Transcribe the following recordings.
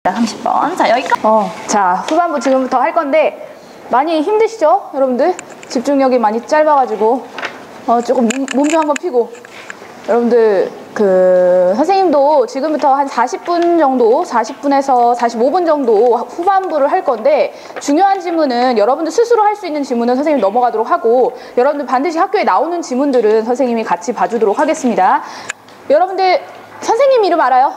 30번. 자, 여기까지. 자, 후반부 지금부터 할 건데 많이 힘드시죠? 여러분들? 집중력이 많이 짧아가지고 조금 몸 좀 한번 피고 여러분들 선생님도 지금부터 한 40분 정도 40분에서 45분 정도 후반부를 할 건데 중요한 지문은 여러분들 스스로 할 수 있는 지문은 선생님 넘어가도록 하고 여러분들 반드시 학교에 나오는 지문들은 선생님이 같이 봐주도록 하겠습니다. 여러분들 선생님 이름 알아요?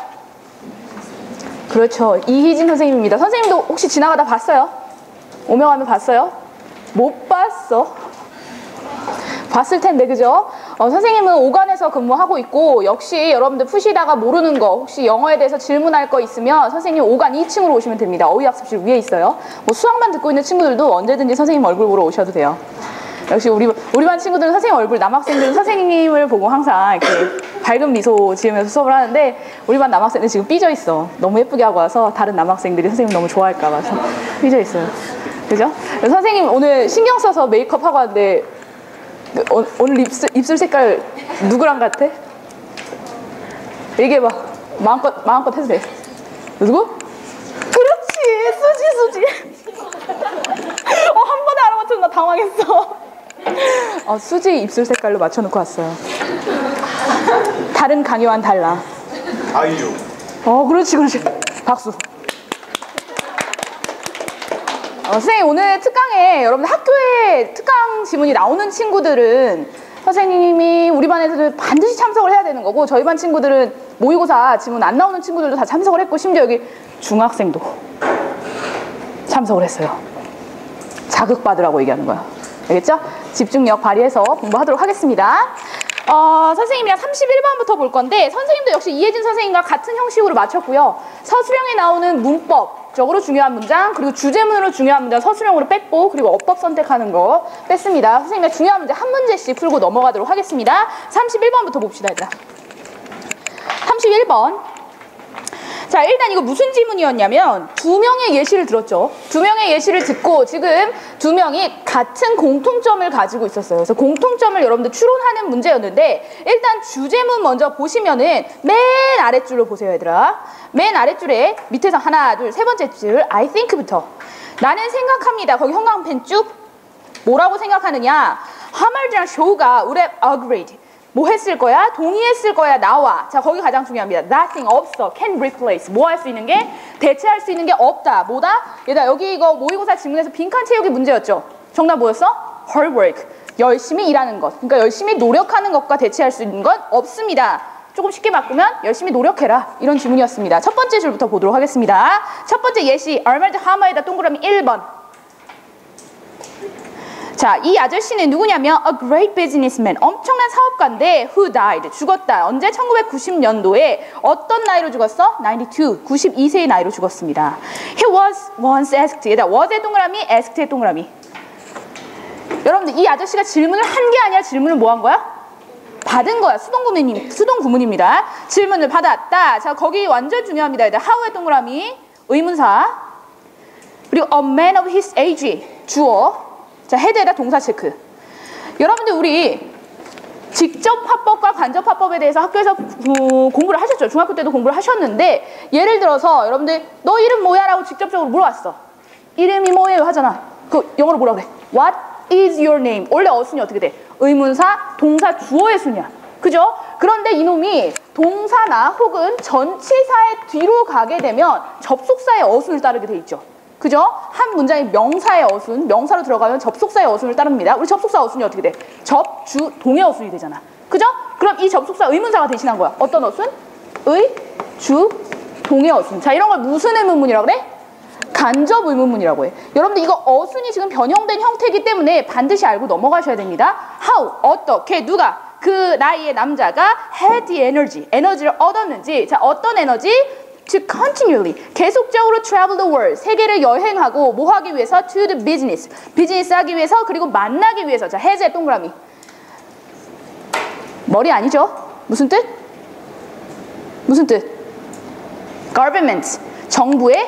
그렇죠. 이희진 선생님입니다. 선생님도 혹시 지나가다 봤어요? 오명하면 봤어요? 못 봤어. 봤을 텐데, 그죠? 선생님은 5관에서 근무하고 있고 역시 여러분들 푸시다가 모르는 거 혹시 영어에 대해서 질문할 거 있으면 선생님 5관 2층으로 오시면 됩니다. 어휘학습실 위에 있어요. 뭐 수학만 듣고 있는 친구들도 언제든지 선생님 얼굴 보러 오셔도 돼요. 역시 우리 반 친구들은 선생님 얼굴, 남학생들은 선생님을 보고 항상 이렇게 밝은 미소 지으면서 수업을 하는데 우리 반 남학생들 지금 삐져 있어. 너무 예쁘게 하고 와서 다른 남학생들이 선생님 너무 좋아할까 봐서 삐져 있어요. 그죠? 선생님 오늘 신경 써서 메이크업 하고 왔는데 오늘 입술 색깔 누구랑 같아? 얘기해봐. 마음껏 해도 돼. 누구? 그렇지, 수지. 한 번에 알아맞혀서 나 당황했어. 수지 입술 색깔로 맞춰놓고 왔어요. 다른 강요와는 달라. 아이유. 그렇지. 박수. 선생님 오늘 특강에 여러분 학교에 특강 지문이 나오는 친구들은 선생님이 우리 반에서도 반드시 참석을 해야 되는 거고 저희 반 친구들은 모의고사 지문 안 나오는 친구들도 다 참석을 했고 심지어 여기 중학생도 참석을 했어요. 자극받으라고 얘기하는 거야. 알겠죠? 집중력 발휘해서 공부하도록 하겠습니다. 선생님이랑 31번부터 볼 건데 선생님도 역시 이혜진 선생님과 같은 형식으로 맞췄고요. 서술형에 나오는 문법적으로 중요한 문장 그리고 주제문으로 중요한 문장 서술형으로 뺐고 그리고 어법 선택하는 거 뺐습니다. 선생님과 중요한 문제 한 문제씩 풀고 넘어가도록 하겠습니다. 31번부터 봅시다 얘들아. 31번 자 일단 이거 무슨 지문이었냐면 두 명의 예시를 들었죠. 두 명의 예시를 듣고 지금 두 명이 같은 공통점을 가지고 있었어요. 그래서 공통점을 여러분들 추론하는 문제였는데 일단 주제문 먼저 보시면은 맨 아랫줄로 보세요 얘들아. 맨 아랫줄에 밑에서 하나 둘 세 번째 줄 I think부터 나는 생각합니다. 거기 형광펜 쭉 뭐라고 생각하느냐 하멀드랑 쇼가 would have agreed 뭐 했을 거야? 동의했을 거야? 나와. 자, 거기 가장 중요합니다. Nothing, 없어. Can replace. 뭐 할 수 있는 게? 대체할 수 있는 게 없다. 뭐다? 얘들아, 여기 이거 모의고사 지문에서 빈칸 채우기 문제였죠? 정답 뭐였어? Hard work. 열심히 일하는 것. 그러니까 열심히 노력하는 것과 대체할 수 있는 건 없습니다. 조금 쉽게 바꾸면 열심히 노력해라. 이런 지문이었습니다. 첫 번째 줄부터 보도록 하겠습니다. 첫 번째 예시. 아르놀드 하머에다 동그라미 1번. 자, 이 아저씨는 누구냐면 a great businessman, 엄청난 사업가인데 who died, 죽었다. 언제? 1990년도에 어떤 나이로 죽었어? 92, 92세의 나이로 죽었습니다. He was once asked, 얘들아, was의 동그라미, asked의 동그라미. 여러분들 이 아저씨가 질문을 한 게 아니라 질문을 뭐 한 거야? 받은 거야. 수동 구문입니다. 질문을 받았다. 자, 거기 완전 중요합니다. 얘들아, how의 동그라미, 의문사. 그리고 a man of his age, 주어. 자, 헤드에다 동사 체크. 여러분들 우리 직접 화법과 간접 화법에 대해서 학교에서 공부를 하셨죠. 중학교 때도 공부를 하셨는데 예를 들어서 여러분들 너 이름 뭐야? 라고 직접적으로 물어봤어. 이름이 뭐예요? 하잖아. 그 영어로 뭐라 그래? What is your name? 원래 어순이 어떻게 돼? 의문사, 동사, 주어의 순이야. 그죠? 그런데 이놈이 동사나 혹은 전치사의 뒤로 가게 되면 접속사의 어순을 따르게 돼 있죠. 그죠? 한 문장이 명사의 어순, 명사로 들어가면 접속사의 어순을 따릅니다. 우리 접속사 어순이 어떻게 돼? 접, 주, 동의 어순이 되잖아. 그죠? 그럼 이 접속사 의문사가 대신한 거야. 어떤 어순? 의, 주, 동의 어순. 자, 이런 걸 무슨 의문문이라고 그래? 간접 의문문이라고 해. 여러분들 이거 어순이 지금 변형된 형태이기 때문에 반드시 알고 넘어가셔야 됩니다. How, 어떻게, 누가, 그 나이의 남자가 had the energy, 에너지를 얻었는지. 자, 어떤 에너지? To continually, 계속적으로 travel the world, 세계를 여행하고 뭐 하기 위해서? To the business, 비즈니스 하기 위해서 그리고 만나기 위해서. 자, has의 동그라미. 머리 아니죠? 무슨 뜻? 무슨 뜻? government, 정부의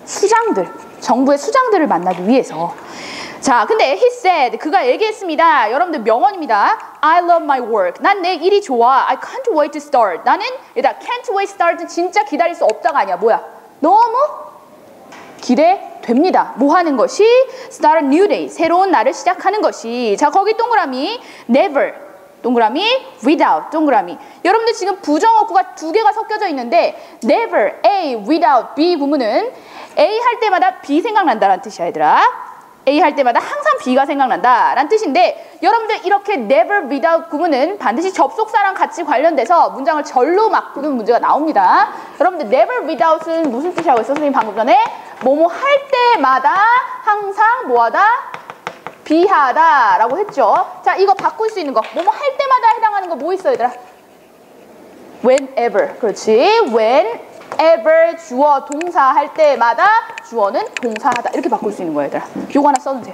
수장들을 만나기 위해서. 자, 근데 he said, 그가 얘기했습니다. 여러분들 명언입니다. I love my work. 난 내 일이 좋아. I can't wait to start. 나는 일단 can't wait to start 진짜 기다릴 수 없다가 아니야. 뭐야? 너무 기대됩니다. 뭐 하는 것이? Start a new day. 새로운 날을 시작하는 것이. 자, 거기 동그라미 never. 동그라미 without. 동그라미. 여러분들 지금 부정어구가 두 개가 섞여져 있는데 never A without B 구문은 A 할 때마다 B 생각난다라는 뜻이야, 얘들아. A 할 때마다 항상 B가 생각난다 라는 뜻인데 여러분들 이렇게 never without 구문은 반드시 접속사랑 같이 관련돼서 문장을 절로 바꾸는 문제가 나옵니다. 여러분들 never without은 무슨 뜻이라고 했어? 선생님 방금 전에 뭐뭐 할 때마다 항상 뭐하다? 비하다 라고 했죠. 자, 이거 바꿀 수 있는 거 뭐뭐 할 때마다 해당하는 거 뭐 있어 얘들아? whenever. 그렇지. whenever 주어 동사 할 때마다 주어는 동사하다 이렇게 바꿀 수 있는 거예요 얘들아. 요거 하나 써주세요.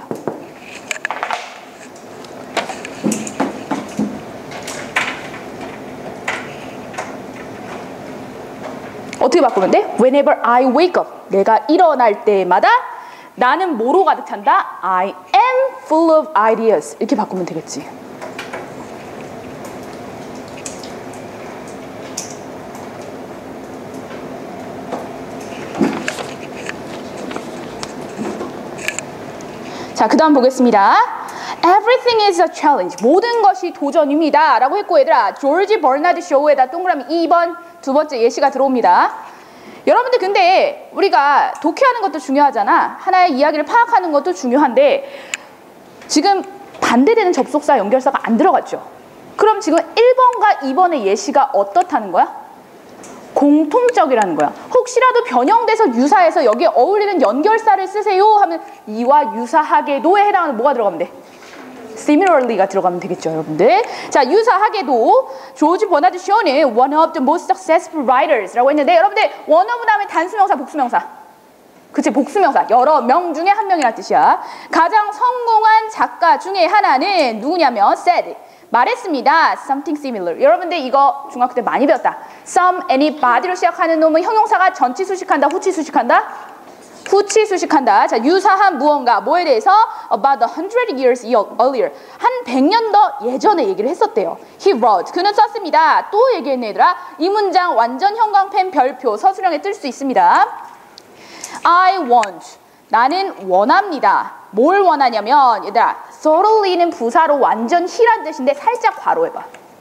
어떻게 바꾸면 돼? Whenever I wake up. 내가 일어날 때마다 나는 뭐로 가득 찬다? I am full of ideas. 이렇게 바꾸면 되겠지. 자, 그 다음 보겠습니다. Everything is a challenge. 모든 것이 도전입니다. 라고 했고 얘들아, 조지 버나드 쇼에다 동그라미 2번 두 번째 예시가 들어옵니다. 여러분들 근데 우리가 독해하는 것도 중요하잖아. 하나의 이야기를 파악하는 것도 중요한데 지금 반대되는 접속사 연결사가 안 들어갔죠. 그럼 지금 1번과 2번의 예시가 어떻다는 거야? 공통적이라는 거야. 혹시라도 변형돼서 유사해서 여기에 어울리는 연결사를 쓰세요 하면 이와 유사하게도에 해당하는 뭐가 들어가면 돼? similarly가 들어가면 되겠죠, 여러분들. 자, 유사하게도 조지 버나드 쇼는 one of the most successful writers라고 했는데 여러분들 one of 다음에 단수명사, 복수명사. 그치, 복수명사. 여러 명 중에 한 명이라는 뜻이야. 가장 성공한 작가 중에 하나는 누구냐면 said. 말했습니다. Something similar. 여러분들 이거 중학교 때 많이 배웠다. Some, anybody로 시작하는 놈은 형용사가 전치 수식한다, 후치 수식한다? 후치 수식한다. 자, 유사한 무언가, 뭐에 대해서? About 100 years earlier. 한 100년 더 예전에 얘기를 했었대요. He wrote. 그는 썼습니다. 또 얘기했네, 얘들아. 이 문장 완전 형광펜 별표 서술형에 뜰 수 있습니다. I want. 나는 원합니다. 뭘 원하냐면 얘들아, thoroughly는 부사로 완전 희란 뜻인데 살짝 괄호해봐.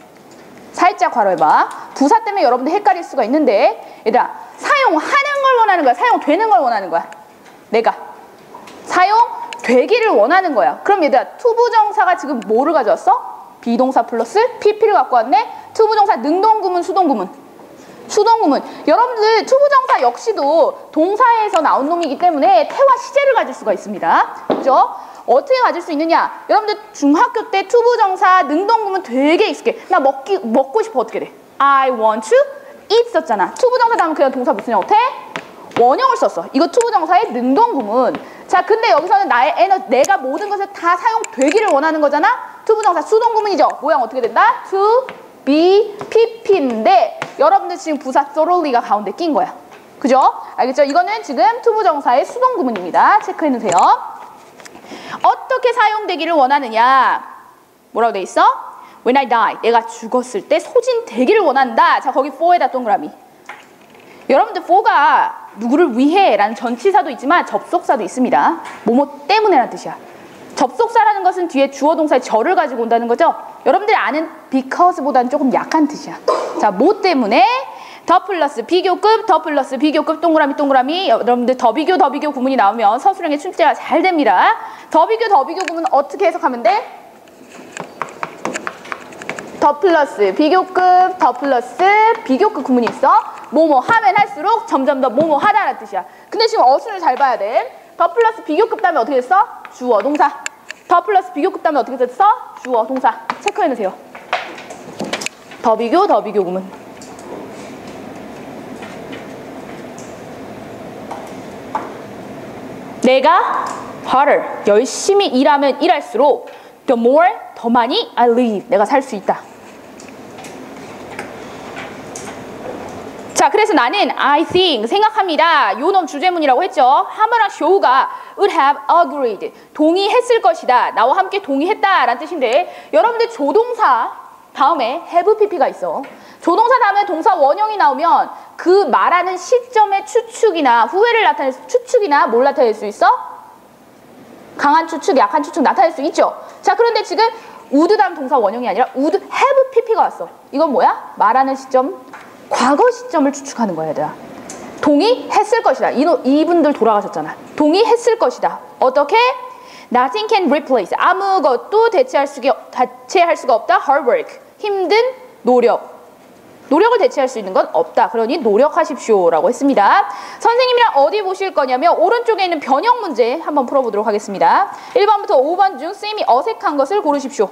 살짝 괄호해봐. 부사 때문에 여러분들 헷갈릴 수가 있는데 얘들아, 사용하는 걸 원하는 거야? 사용되는 걸 원하는 거야? 내가 사용되기를 원하는 거야. 그럼 얘들아, 투부정사가 지금 뭐를 가져왔어? 비동사 플러스 pp를 갖고 왔네. 투부정사 능동구문, 수동구문. 수동구문. 여러분들 투부정사 역시도 동사에서 나온 놈이기 때문에 태와 시제를 가질 수가 있습니다. 그죠? 어떻게 가질 수 있느냐? 여러분들 중학교 때 투부정사 능동구문 되게 익숙해. 나 먹고 싶어. 어떻게 돼? I want to eat 썼잖아. 투부정사 다음에 그냥 동사 무슨 형 어때? 원형을 썼어. 이거 투부정사의 능동구문. 자, 근데 여기서는 나의 내가 모든 것을 다 사용되기를 원하는 거잖아? 투부정사 수동구문이죠. 모양 어떻게 된다? to be pp인데 여러분들 지금 부사 thoroughly가 가운데 낀 거야. 그죠? 알겠죠? 이거는 지금 투부정사의 수동구문입니다. 체크해 놓으세요. 어떻게 사용되기를 원하느냐? 뭐라고 돼 있어? When I die. 내가 죽었을 때 소진되기를 원한다. 자, 거기 for에다 동그라미. 여러분들 for가 누구를 위해 라는 전치사도 있지만 접속사도 있습니다. 뭐뭐 때문에 라는 뜻이야. 접속사라는 것은 뒤에 주어 동사의 절을 가지고 온다는 거죠. 여러분들이 아는 because보다는 조금 약한 뜻이야. 자, 뭐 때문에? 더 플러스 비교급, 더 플러스 비교급, 동그라미 동그라미. 여러분들 더 비교 구문이 나오면 서술형의 출제가 잘 됩니다. 더 비교 구문 어떻게 해석하면 돼? 더 플러스 비교급, 더 플러스 비교급 구문이 있어. 뭐뭐 하면 할수록 점점 더 뭐뭐 하다라는 뜻이야. 근데 지금 어순을 잘 봐야 돼. 더 플러스 비교급 다음에 어떻게 됐어? 주어 동사. 더 플러스 비교급 다음에 어떻게 됐어? 주어 동사. 체크해 놓으세요. 더 비교 구문. 내가 harder, 열심히 일하면 일할수록 the more, 더 많이 I live, 내가 살 수 있다. 자, 그래서 나는 I think, 생각합니다. 요 놈 주제문이라고 했죠. 하머랑 쇼가 would have agreed, 동의했을 것이다. 나와 함께 동의했다 라는 뜻인데 여러분들 조동사 다음에 have pp가 있어. 조동사 다음에 동사 원형이 나오면 그 말하는 시점의 추측이나 후회를 나타낼 추측이나 뭘 나타낼 수 있어? 강한 추측, 약한 추측 나타낼 수 있죠. 자, 그런데 지금 would 다음 동사 원형이 아니라 would have pp가 왔어. 이건 뭐야? 말하는 시점, 과거 시점을 추측하는 거야, 얘들아. 동의했을 것이다. 이분들 돌아가셨잖아. 동의했을 것이다. 어떻게? Nothing can replace. 아무것도 대체할 수가 없다. Hard work. 힘든 노력. 노력을 대체할 수 있는 건 없다. 그러니 노력하십시오 라고 했습니다. 선생님이랑 어디 보실 거냐면 오른쪽에 있는 변형 문제 한번 풀어보도록 하겠습니다. 1번부터 5번 중 쌤이 어색한 것을 고르십시오.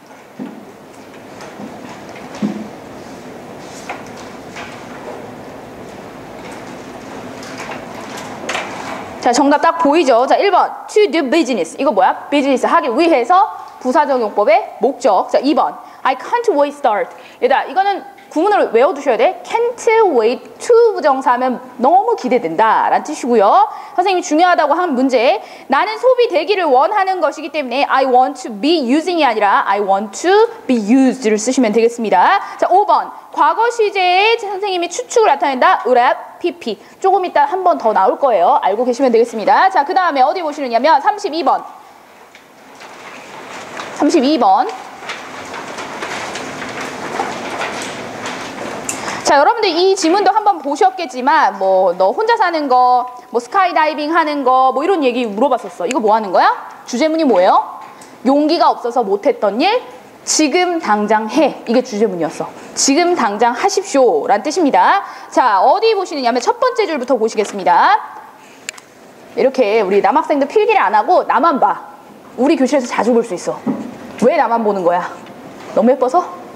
자, 정답 딱 보이죠? 자, 1번 to do business. 이거 뭐야? 비즈니스 하기 위해서 부사적용법의 목적. 자, 2번 I can't wait start. 얘들아, 이거는 구문을 외워두셔야 돼. Can't wait to 부정사하면 너무 기대된다 라는 뜻이고요. 선생님이 중요하다고 한 문제, 나는 소비되기를 원하는 것이기 때문에 I want to be using이 아니라 I want to be used를 쓰시면 되겠습니다. 자, 5번 과거 시제에 선생님이 추측을 나타낸다. would have pp. 조금 이따 한 번 더 나올 거예요. 알고 계시면 되겠습니다. 자, 그 다음에 어디 보시느냐면 32번. 자, 여러분들 이 지문도 한번 보셨겠지만 뭐 너 혼자 사는 거, 뭐 스카이다이빙 하는 거, 뭐 이런 얘기 물어봤었어. 이거 뭐 하는 거야? 주제문이 뭐예요? 용기가 없어서 못했던 일, 지금 당장 해. 이게 주제문이었어. 지금 당장 하십시오 라는 뜻입니다. 자, 어디 보시느냐면 첫 번째 줄부터 보시겠습니다. 이렇게 우리 남학생들 필기를 안 하고 나만 봐. 우리 교실에서 자주 볼 수 있어. 왜 나만 보는 거야? 너무 예뻐서?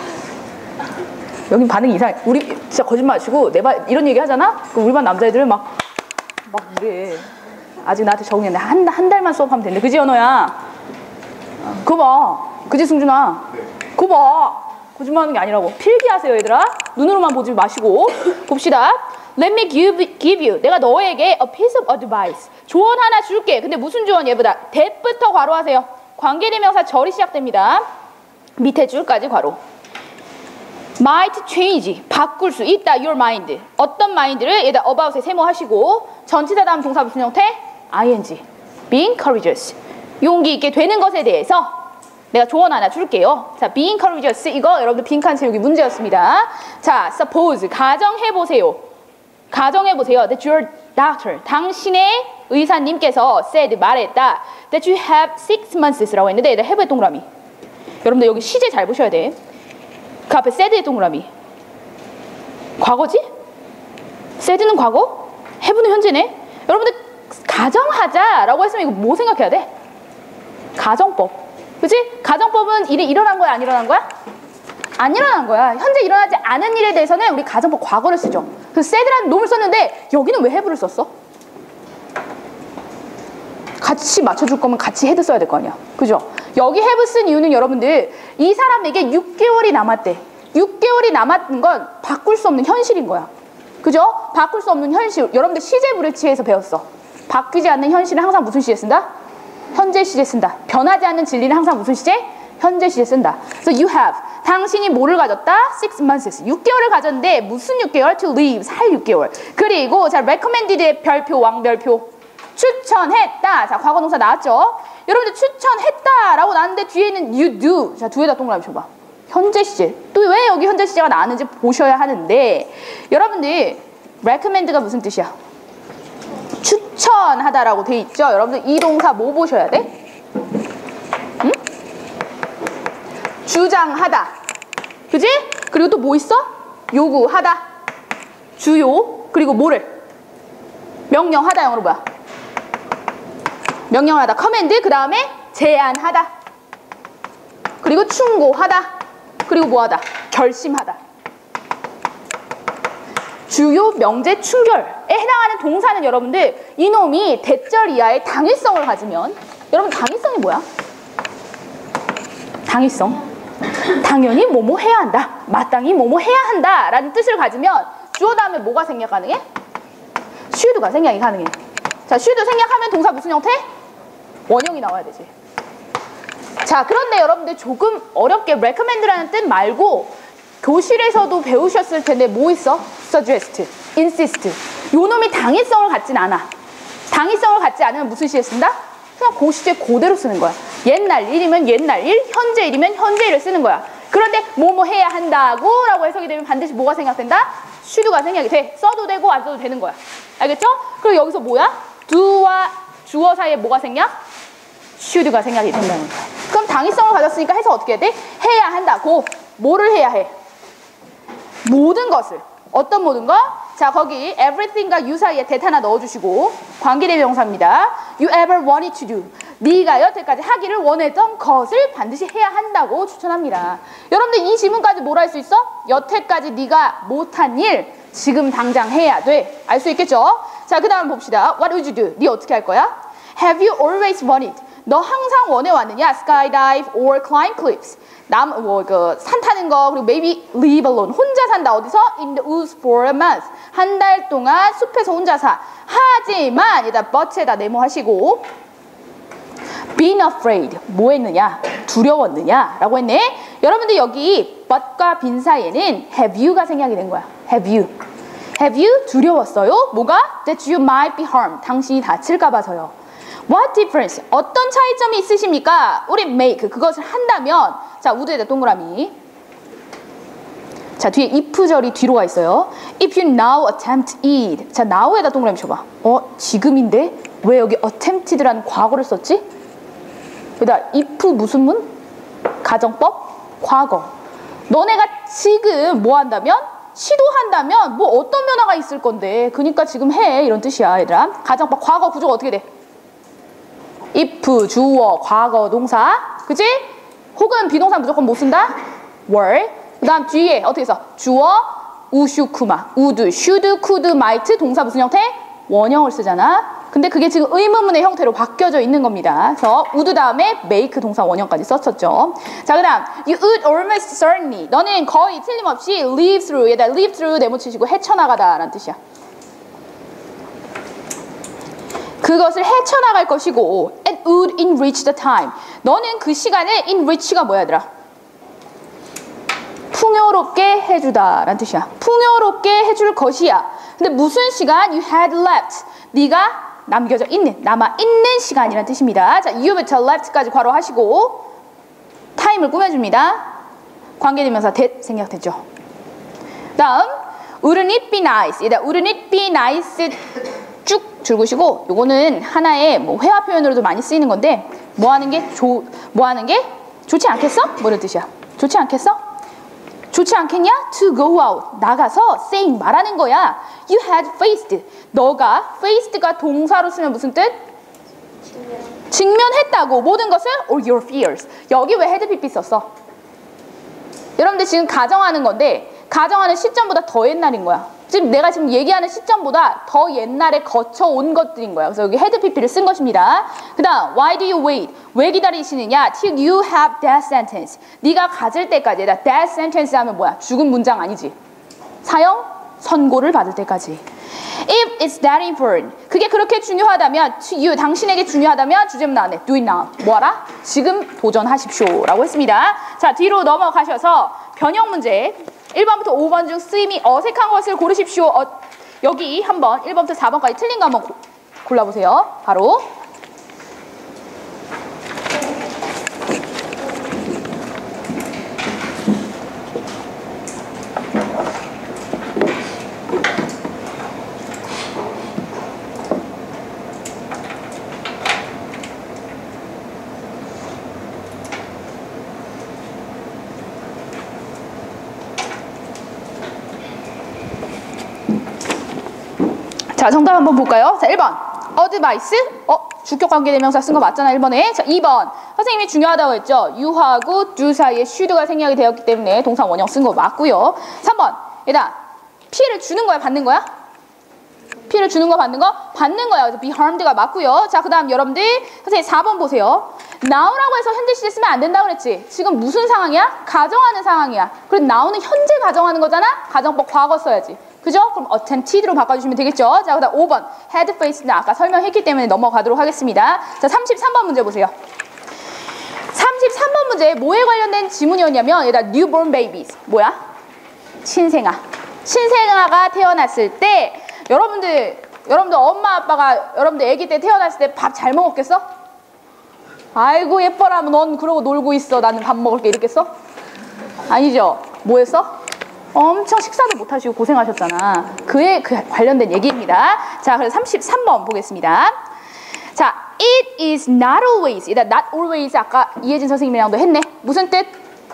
여긴 반응이 이상해. 우리 진짜 거짓말 치고 이런 얘기 하잖아? 그럼 우리 반 남자애들은 막 이래. 아직 나한테 적응했네. 한 달만 수업하면 된대. 그지, 연호야? 그거 봐. 그지, 승준아? 그거 봐. 거짓말하는 게 아니라고. 필기하세요, 얘들아. 눈으로만 보지 마시고. 봅시다. Let me give you. 내가 너에게 a piece of advice. 조언 하나 줄게. 근데 무슨 조언? 얘보다 that부터 괄호하세요. 관계대명사 절이 시작됩니다. 밑에 줄까지 괄호. might change. 바꿀 수 있다. your mind. 어떤 마인드를 얘다 about에 세모하시고 전치사 다음 동사 무슨 형태? ing. being courageous. 용기 있게 되는 것에 대해서 내가 조언 하나 줄게요. 자, being courageous. 이거 여러분들 빈칸 채우기 문제였습니다. 자, suppose. 가정해보세요. 가정해보세요. That your doctor. 당신의 의사님께서 said. 말했다. That you have 6 months라고 했는데 얘들 have의 동그라미. 여러분들 여기 시제 잘 보셔야 돼. 그 앞에 said의 동그라미. 과거지? said는 과거? have는 현재네? 여러분들 가정하자라고 했으면 이거 뭐 생각해야 돼? 가정법. 그치? 가정법은 일이 일어난 거야, 안 일어난 거야? 안 일어난 거야. 현재 일어나지 않은 일에 대해서는 우리 가정법 과거를 쓰죠. 그래서 said라는 놈을 썼는데 여기는 왜 have를 썼어? 같이 맞춰줄 거면 같이 had 써야 될 거 아니야. 그죠? 여기 have 쓴 이유는 여러분들 이 사람에게 6개월이 남았대. 6개월이 남았는 건 바꿀 수 없는 현실인 거야. 그죠? 바꿀 수 없는 현실. 여러분들 시제 불일치에서 배웠어. 바뀌지 않는 현실은 항상 무슨 시제 쓴다? 현재 시제 쓴다. 변하지 않는 진리는 항상 무슨 시제? 현재 시제 쓴다. So you have. 당신이 뭐를 가졌다? 6 months. 6개월을 가졌는데 무슨 6개월? To live. 살 6개월. 그리고 자, recommended의 별표, 왕별표. 추천했다. 자, 과거 동사 나왔죠? 여러분들 추천했다라고 나왔는데 뒤에는 you do. 자, 뒤에다 동그라미 쳐봐. 현재 시제. 또 왜 여기 현재 시제가 나왔는지 보셔야 하는데 여러분들 recommend가 무슨 뜻이야? 추천하다라고 돼 있죠? 여러분들 이 동사 뭐 보셔야 돼? 응? 주장하다. 그지? 그리고 또 뭐 있어? 요구하다. 주요. 그리고 뭐를? 명령하다. 영어로 뭐야? 명령하다. 커맨드. 그 다음에 제안하다. 그리고 충고하다. 그리고 뭐하다? 결심하다. 주요, 명제, 충결에 해당하는 동사는 여러분들 이놈이 대절 이하의 당위성을 가지면 여러분 당위성이 뭐야? 당위성. 당연히 뭐뭐 해야 한다. 마땅히 뭐뭐 해야 한다 라는 뜻을 가지면 주어 다음에 뭐가 생략 가능해? should가 생략이 가능해. 자, should 생략하면 동사 무슨 형태? 원형이 나와야 되지. 자, 그런데 여러분들 조금 어렵게 recommend라는 뜻 말고 교실에서도 배우셨을 텐데 뭐 있어? suggest, insist. 요 놈이 당위성을 갖진 않아. 당위성을 갖지 않으면 무슨 시에 쓴다? 그냥 그 시제 그대로 쓰는 거야. 옛날 일이면 옛날 일, 현재 일이면 현재 일을 쓰는 거야. 그런데 뭐뭐 해야 한다고 라고 해석이 되면 반드시 뭐가 생각된다? should가 생각이 돼. 써도 되고 안 써도 되는 거야. 알겠죠? 그리고 여기서 뭐야? do와 주어 사이에 뭐가 생략? should가 생략이 된다는 거야. 그럼 당위성을 가졌으니까 해서 어떻게 해야 돼? 해야 한다고. 뭐를 해야 해? 모든 것을. 어떤 모든 거? 자, 거기 everything과 you 사이에 that 하나 넣어주시고 관계대명사입니다. You ever wanted to do. 네가 여태까지 하기를 원했던 것을 반드시 해야 한다고 추천합니다. 여러분들 이 질문까지 뭘 할 수 있어? 여태까지 네가 못한 일 지금 당장 해야 돼. 알 수 있겠죠? 자, 그 다음 봅시다. What would you do? 네 어떻게 할 거야? Have you always wanted? 너 항상 원해왔느냐? Skydive or climb cliffs. 산 타는 거, 그리고 maybe live alone. 혼자 산다. 어디서? In the woods for a month. 한 달 동안 숲에서 혼자 사. 하지만, 일단 but에다 네모하시고, been afraid. 뭐 했느냐? 두려웠느냐? 라고 했네. 여러분들 여기 but과 been 사이에는 have you가 생략이 된 거야. have you. have you? 두려웠어요? 뭐가? that you might be harmed. 당신이 다칠까 봐서요. What difference? 어떤 차이점이 있으십니까? 우리 make, 그것을 한다면, 자, 우드에다 동그라미. 자, 뒤에 if절이 뒤로 가 있어요. If you now attempt it. 자, now에다 동그라미 쳐봐. 지금인데? 왜 여기 attempted라는 과거를 썼지? 그다음 if 무슨 문? 가정법? 과거. 너네가 지금 뭐 한다면? 시도한다면 뭐 어떤 변화가 있을 건데. 그러니까 지금 해. 이런 뜻이야, 얘들아. 가정법 과거 구조가 어떻게 돼? if, 주어, 과거, 동사. 그치? 혹은 비동사 무조건 못 쓴다? were. 그 다음 뒤에 어떻게 써? 주어, 우슈쿠마. would, should, could, might. 동사 무슨 형태? 원형을 쓰잖아. 근데 그게 지금 의문문의 형태로 바뀌어져 있는 겁니다. 그래서 would 다음에 make 동사 원형까지 썼었죠. 자, 그 다음 you would almost certainly. 너는 거의 틀림없이 live through. 얘다 live through 네모치시고 헤쳐나가다 라는 뜻이야. 그것을 헤쳐나갈 것이고 and would enrich the time. 너는 그 시간을 enrich가 뭐야 얘들아? 풍요롭게 해주다 라는 뜻이야. 풍요롭게 해줄 것이야. 근데 무슨 시간? You had left. 네가 남겨져 있는, 남아있는 시간이라는 뜻입니다. 자, you부터 left까지 괄호하시고 time을 꾸며줍니다. 관계대명사 that 생략됐죠. 다음 wouldn't it be nice. 얘다 wouldn't it be nice 쭉 줄구시고 요거는 하나의 뭐 회화 표현으로도 많이 쓰이는 건데 뭐 하는 게 좋지 않겠어? 뭐 이런 뜻이야. 좋지 않겠어? 좋지 않겠냐? To go out. 나가서 saying 말하는 거야. You had faced. 너가 faced가 동사로 쓰면 무슨 뜻? 직면했다고. 모든 것을 or your fears. 여기 왜 had PP 썼어? 여러분들 지금 가정하는 건데 가정하는 시점보다 더 옛날인 거야. 지금 내가 지금 얘기하는 시점보다 더 옛날에 거쳐온 것들인 거야. 그래서 여기 had pp를 쓴 것입니다. 그 다음 why do you wait? 왜 기다리시느냐? Till you have that sentence. 네가 가질 때까지. that sentence 하면 뭐야? 죽은 문장 아니지? 사형? 선고를 받을 때까지. If it's that important. 그게 그렇게 중요하다면 to you, 당신에게 중요하다면 주제문 나왔네. Do it now. 뭐하라? 지금 도전하십시오 라고 했습니다. 자, 뒤로 넘어가셔서 변형 문제 1번부터 5번 중 쓰임이 어색한 것을 고르십시오. 여기 한번 1번부터 4번까지 틀린 거 한번 골라보세요. 바로 자, 정답 한번 볼까요? 자, 1번 advice. 주격 관계대명사 쓴 거 맞잖아, 1번에. 자, 2번 선생님이 중요하다고 했죠. you하고 do 사이에 should가 생략이 되었기 때문에 동사 원형 쓴 거 맞고요. 3번 얘다 피해를 주는 거야, 받는 거야? 피해를 주는 거, 받는 거? 받는 거야. 그래서 be harmed가 맞고요. 자, 그 다음 여러분들 선생님 4번 보세요. now라고 해서 현재 시제 쓰면 안 된다고 그랬지. 지금 무슨 상황이야? 가정하는 상황이야. 그리고 now는 현재 가정하는 거잖아. 가정법 과거 써야지. 그죠? 그럼 attempted로 바꿔주시면 되겠죠? 자, 그 다음 5번 had faced는 아까 설명했기 때문에 넘어가도록 하겠습니다. 자, 33번 문제 보세요. 33번 문제 뭐에 관련된 지문이었냐면 얘다 newborn babies. 뭐야? 신생아가 태어났을 때 여러분들 엄마 아빠가 여러분들 아기 때 태어났을 때 밥 잘 먹었겠어? 아이고 예뻐라 넌 그러고 놀고 있어 나는 밥 먹을게 이랬겠어? 아니죠. 뭐 했어? 엄청 식사도 못 하시고 고생하셨잖아. 그에 관련된 얘기입니다. 자, 그래서 33번 보겠습니다. 자, it is not always. not always 아까 이혜진 선생님이랑도 했네. 무슨 뜻?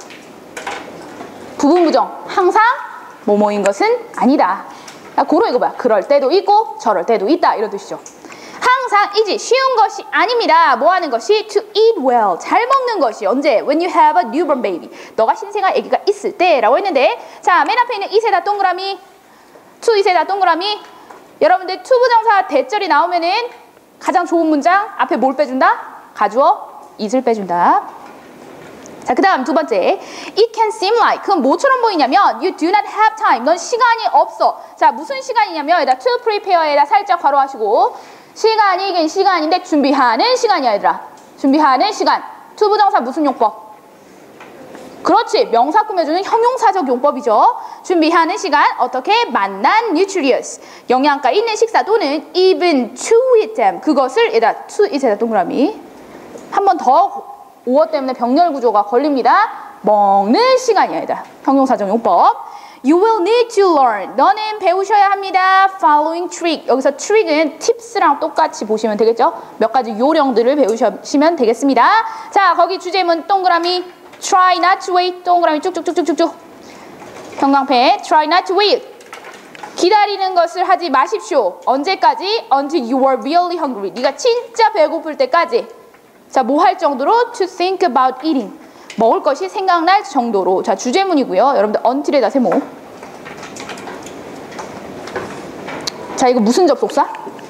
부분부정. 항상 뭐뭐인 것은 아니다. 고로 이거 봐요. 그럴 때도 있고 저럴 때도 있다 이런 뜻이죠. 항상 이지 쉬운 것이 아닙니다. 뭐 하는 것이? To eat well. 잘 먹는 것이 언제? When you have a newborn baby. 너가 신생아 아기가 있을 때 라고 했는데 자, 맨 앞에 있는 이세다 동그라미 to 이세다 동그라미 여러분들 to 부정사 대절이 나오면은 가장 좋은 문장 앞에 뭘 빼준다? 가주어 it을 빼준다. 자, 그 다음 두 번째 It can seem like 그건 뭐처럼 보이냐면 You do not have time. 넌 시간이 없어. 자, 무슨 시간이냐면 여기다 to prepare에다 살짝 괄호하시고 시간이긴 시간인데 준비하는 시간이야 얘들아. 준비하는 시간. to 부정사 무슨 용법? 그렇지. 명사 꾸며주는 형용사적 용법이죠. 준비하는 시간 어떻게? 만난 nutritious. 영양가 있는 식사 또는 even to eat them. 그것을 얘들아 to eat에다 동그라미. 한 번 더 오어 때문에 병렬 구조가 걸립니다. 먹는 시간이야 얘들아. 형용사적 용법. You will need to learn. 너는 배우셔야 합니다. Following trick. 여기서 trick은 tips랑 똑같이 보시면 되겠죠? 몇 가지 요령들을 배우시면 되겠습니다. 자, 거기 주제문 동그라미 try not to wait. 동그라미 쭉쭉쭉쭉쭉. 형광펜 try not to wait. 기다리는 것을 하지 마십시오. 언제까지? Until you are really hungry. 네가 진짜 배고플 때까지. 자, 뭐 할 정도로? To think about eating. 먹을 것이 생각날 정도로. 자, 주제문이고요. 여러분들 until에다 세모. 자, 이거 무슨 접속사?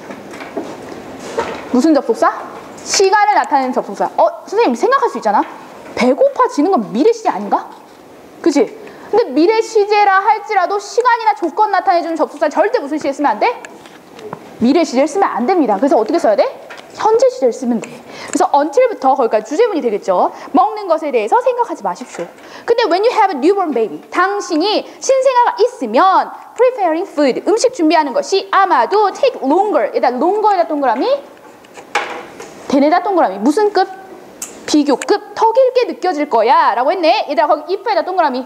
무슨 접속사? 시간을 나타내는 접속사. 선생님 생각할 수 있잖아. 배고파지는 건 미래 시제 아닌가? 그치? 근데 미래 시제라 할지라도 시간이나 조건 나타내주는 접속사 절대 무슨 시제 쓰면 안 돼? 미래 시제를 쓰면 안 됩니다. 그래서 어떻게 써야 돼? 현재 시제를 쓰면 돼. 그래서 until부터 거기까지 주제문이 되겠죠. 먹는 것에 대해서 생각하지 마십시오. 근데 when you have a newborn baby, 당신이 신생아가 있으면 preparing food, 음식 준비하는 것이 아마도 take longer, 에다 longer에다 동그라미, than에다 동그라미, 무슨 급? 비교급, 더 길게 느껴질 거야 라고 했네. 얘들아 거기 if에다 동그라미.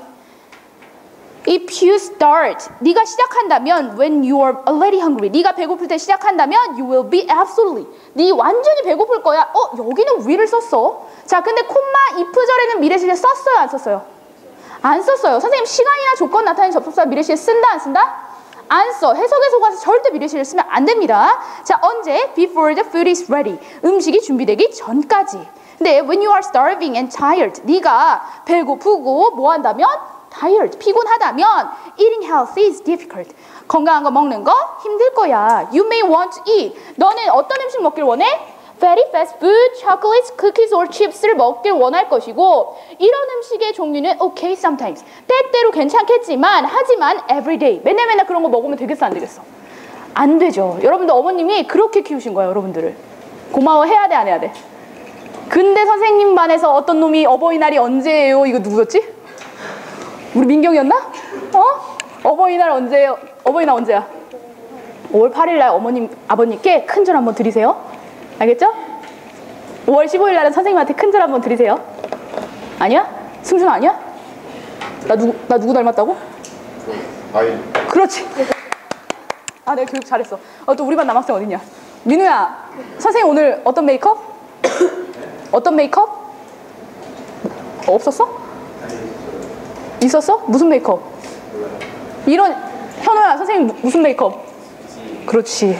If you start, 네가 시작한다면 when you are already hungry, 네가 배고플 때 시작한다면 you will be absolutely, 네 완전히 배고플 거야. 여기는 will을 썼어. 자, 근데 콤마 if절에는 미래시제 썼어요 안 썼어요? 안 썼어요. 선생님 시간이나 조건 나타내는 접속사 미래시제 쓴다 안 쓴다? 안 써. 해석에 속아서 절대 미래시제를 쓰면 안 됩니다. 자, 언제? Before the food is ready. 음식이 준비되기 전까지. 근데 when you are starving and tired, 네가 배고프고 뭐 한다면? tired, 피곤하다면 eating healthy is difficult. 건강한 거 먹는 거 힘들 거야. You may want to eat. 너는 어떤 음식 먹길 원해? Fatty fast food, chocolates, cookies or chips를 먹길 원할 것이고 이런 음식의 종류는 okay sometimes. 때때로 괜찮겠지만 하지만 every day. 맨날 그런 거 먹으면 되겠어 안 되겠어? 안 되죠. 여러분들 어머님이 그렇게 키우신 거예요. 여러분들을. 고마워해야 돼 안 해야 돼? 근데 선생님 반에서 어떤 놈이 어버이날이 언제예요? 이거 누구였지? 우리 민경이었나? 어버이날 언제예요? 어버이날 언제야? 5월 8일날 어머님, 아버님께 큰절 한번 드리세요. 알겠죠? 5월 15일날은 선생님한테 큰절 한번 드리세요. 아니야? 승준 아니야? 나 누구 닮았다고? 아이. 그렇지. 아, 내가 교육 잘했어. 또 우리 반 남학생 어딨냐? 민우야, 선생님 오늘 어떤 메이크업? 어떤 메이크업? 없었어? 있었어? 무슨 메이크업? 이런, 현호야, 선생님 무슨 메이크업? 그렇지.